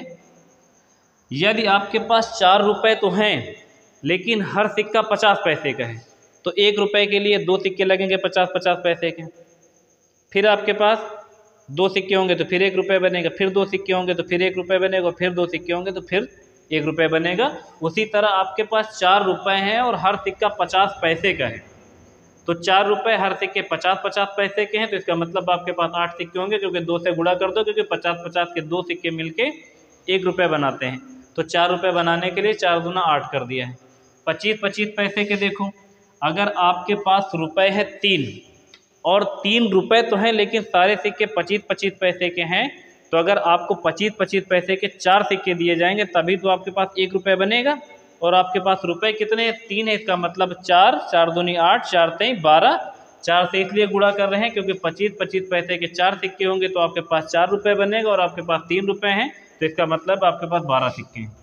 यदि आपके पास चार रुपए तो हैं लेकिन हर सिक्का पचास पैसे का है, तो एक रुपए के लिए दो सिक्के लगेंगे पचास पचास पैसे के। फिर आपके पास दो सिक्के होंगे तो फिर एक रुपये बनेगा, फिर दो सिक्के होंगे तो फिर एक रुपये बनेगा, फिर दो सिक्के होंगे तो फिर एक रुपये बनेगा। उसी तरह आपके पास चार रुपए हैं और हर सिक्का पचास पैसे का है, तो चार रुपए हर सिक्के पचास पचास पैसे के हैं, तो इसका मतलब आपके पास आठ सिक्के होंगे, क्योंकि दो से गुणा कर दो, क्योंकि पचास पचास के दो सिक्के मिलके एक रुपये बनाते हैं। तो चार रुपये बनाने के लिए चार दूना आठ कर दिया है। पच्चीस पच्चीस पैसे के देखो, अगर आपके पास रुपए है तीन और तीन रुपए तो हैं लेकिन सारे सिक्के पच्चीस पच्चीस पैसे के हैं, तो अगर आपको पच्चीस पच्चीस पैसे के चार सिक्के दिए जाएंगे तभी तो आपके पास एक रुपये बनेगा। और आपके पास रुपए कितने हैं? तीन है, इसका मतलब चार, चार दूनी आठ, चार तेईस बारह। चार से इसलिए गुणा कर रहे हैं क्योंकि पच्चीस पच्चीस पैसे के चार सिक्के होंगे तो आपके पास चार रुपये बनेगा, और आपके पास तीन रुपये हैं तो इसका मतलब आपके पास बारह सिक्के हैं।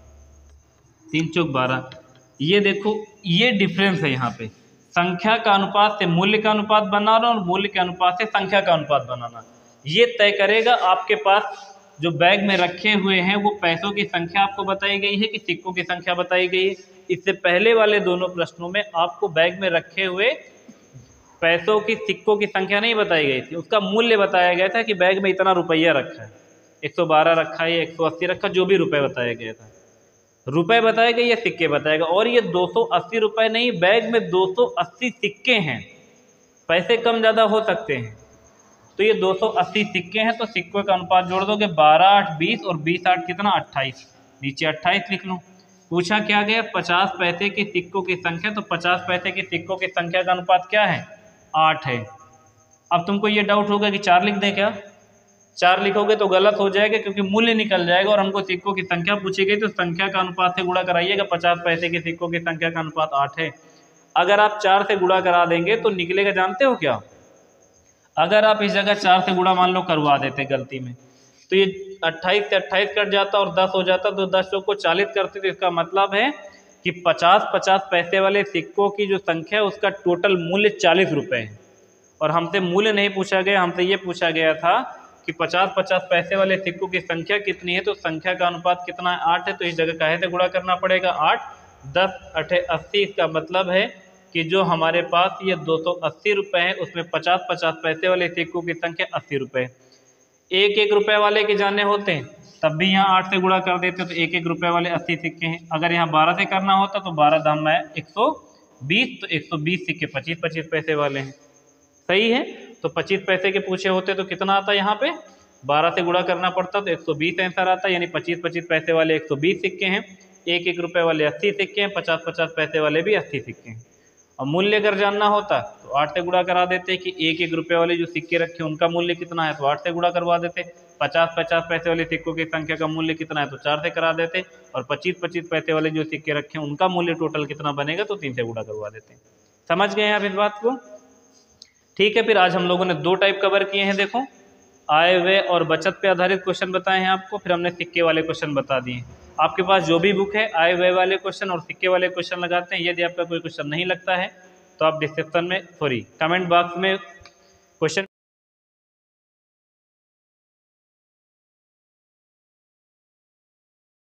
तीन चौक बारह। ये देखो, ये डिफरेंस है यहाँ पे, संख्या का अनुपात से मूल्य का अनुपात बनाना और मूल्य के अनुपात से संख्या का अनुपात बनाना। ये तय करेगा आपके पास जो बैग में रखे हुए हैं वो पैसों की संख्या आपको बताई गई है कि सिक्कों की संख्या बताई गई है। इससे पहले वाले दोनों प्रश्नों में आपको बैग में रखे हुए पैसों की सिक्कों की संख्या नहीं बताई गई थी, उसका मूल्य बताया गया था कि बैग में इतना रुपया रखा है, एक सौ बारह रखा है, एक सौ अस्सी रखा, जो भी रुपये बताया गया था। रुपए बताए गए या सिक्के बताएगा। और ये दो सौ अस्सी रुपये नहीं, बैग में दो सौ अस्सी सिक्के हैं, पैसे कम ज़्यादा हो सकते हैं। तो ये दो सौ अस्सी सिक्के हैं, तो सिक्कों का अनुपात जोड़ दोगे, बारह आठ बीस और बीस आठ कितना अट्ठाईस, नीचे अट्ठाईस लिख लो। पूछा क्या गया? पचास पैसे के सिक्कों की संख्या, तो पचास पैसे के सिक्कों की संख्या का अनुपात क्या है? आठ है। अब तुमको ये डाउट होगा कि चार लिख दें क्या? चार लिखोगे तो गलत हो जाएगा क्योंकि मूल्य निकल जाएगा, और हमको सिक्कों की संख्या पूछी गई तो संख्या का अनुपात से गुणा कराइएगा। पचास पैसे के सिक्कों की संख्या का अनुपात आठ है। अगर आप चार से गुणा करा देंगे तो निकलेगा, जानते हो क्या? अगर आप इस जगह चार से गुणा मान लो करवा देते गलती में, तो ये अट्ठाईस से अट्ठाईस कट जाता और दस हो जाता, तो दस को चालीस करते, तो इसका मतलब है कि पचास पचास पैसे वाले सिक्कों की जो संख्या है उसका टोटल मूल्य चालीस रुपये है। और हमसे मूल्य नहीं पूछा गया, हमसे ये पूछा गया था कि पचास पचास पैसे वाले सिक्कों की संख्या कितनी है, तो संख्या का अनुपात कितना है? आठ है। तो इस जगह काहे से गुणा करना पड़ेगा? आठ, दस अठे अस्सी। इसका मतलब है कि जो हमारे पास ये दो सौ अस्सी रुपये है उसमें पचास पचास पैसे वाले सिक्कों की संख्या अस्सी रुपये। एक एक रुपये वाले के जाने होते हैं तब भी यहाँ आठ से गुणा कर देते, तो एक एक रुपये वाले अस्सी सिक्के हैं। अगर यहाँ बारह से करना होता तो बारह दाम में एक सौ बीस, तो एक सौ बीस सिक्के पच्चीस पच्चीस पैसे वाले हैं। सही है। तो पच्चीस पैसे के पूछे होते तो कितना आता? यहाँ पे बारह से गुणा करना पड़ता तो एक सौ बीस आंसर आता, यानी पच्चीस पच्चीस पैसे वाले एक सौ बीस सिक्के हैं, एक एक रुपये वाले अस्सी सिक्के हैं, पचास पचास पैसे वाले भी अस्सी सिक्के हैं। और मूल्य अगर जानना होता तो आठ से गुणा करा देते कि एक एक रुपये वाले जो सिक्के रखे उनका मूल्य कितना है, तो आठ से गुणा करवा देते। पचास पचास पैसे वाले सिक्कों की संख्या का मूल्य कितना है, तो चार से करा देते। और पच्चीस पच्चीस पैसे वाले जो सिक्के रखे हैं उनका मूल्य टोटल कितना बनेगा, तो तीन से गुणा करवा देते। समझ गए आप इस बात को? ठीक है। फिर आज हम लोगों ने दो टाइप कवर किए हैं। देखो, आय व्यय और बचत पे आधारित क्वेश्चन बताए हैं आपको, फिर हमने सिक्के वाले क्वेश्चन बता दिए। आपके पास जो भी बुक है आय व्यय वाले क्वेश्चन और सिक्के वाले क्वेश्चन लगाते हैं। यदि आपका कोई क्वेश्चन नहीं लगता है तो आप डिस्क्रिप्शन में सॉरी कमेंट बॉक्स में क्वेश्चन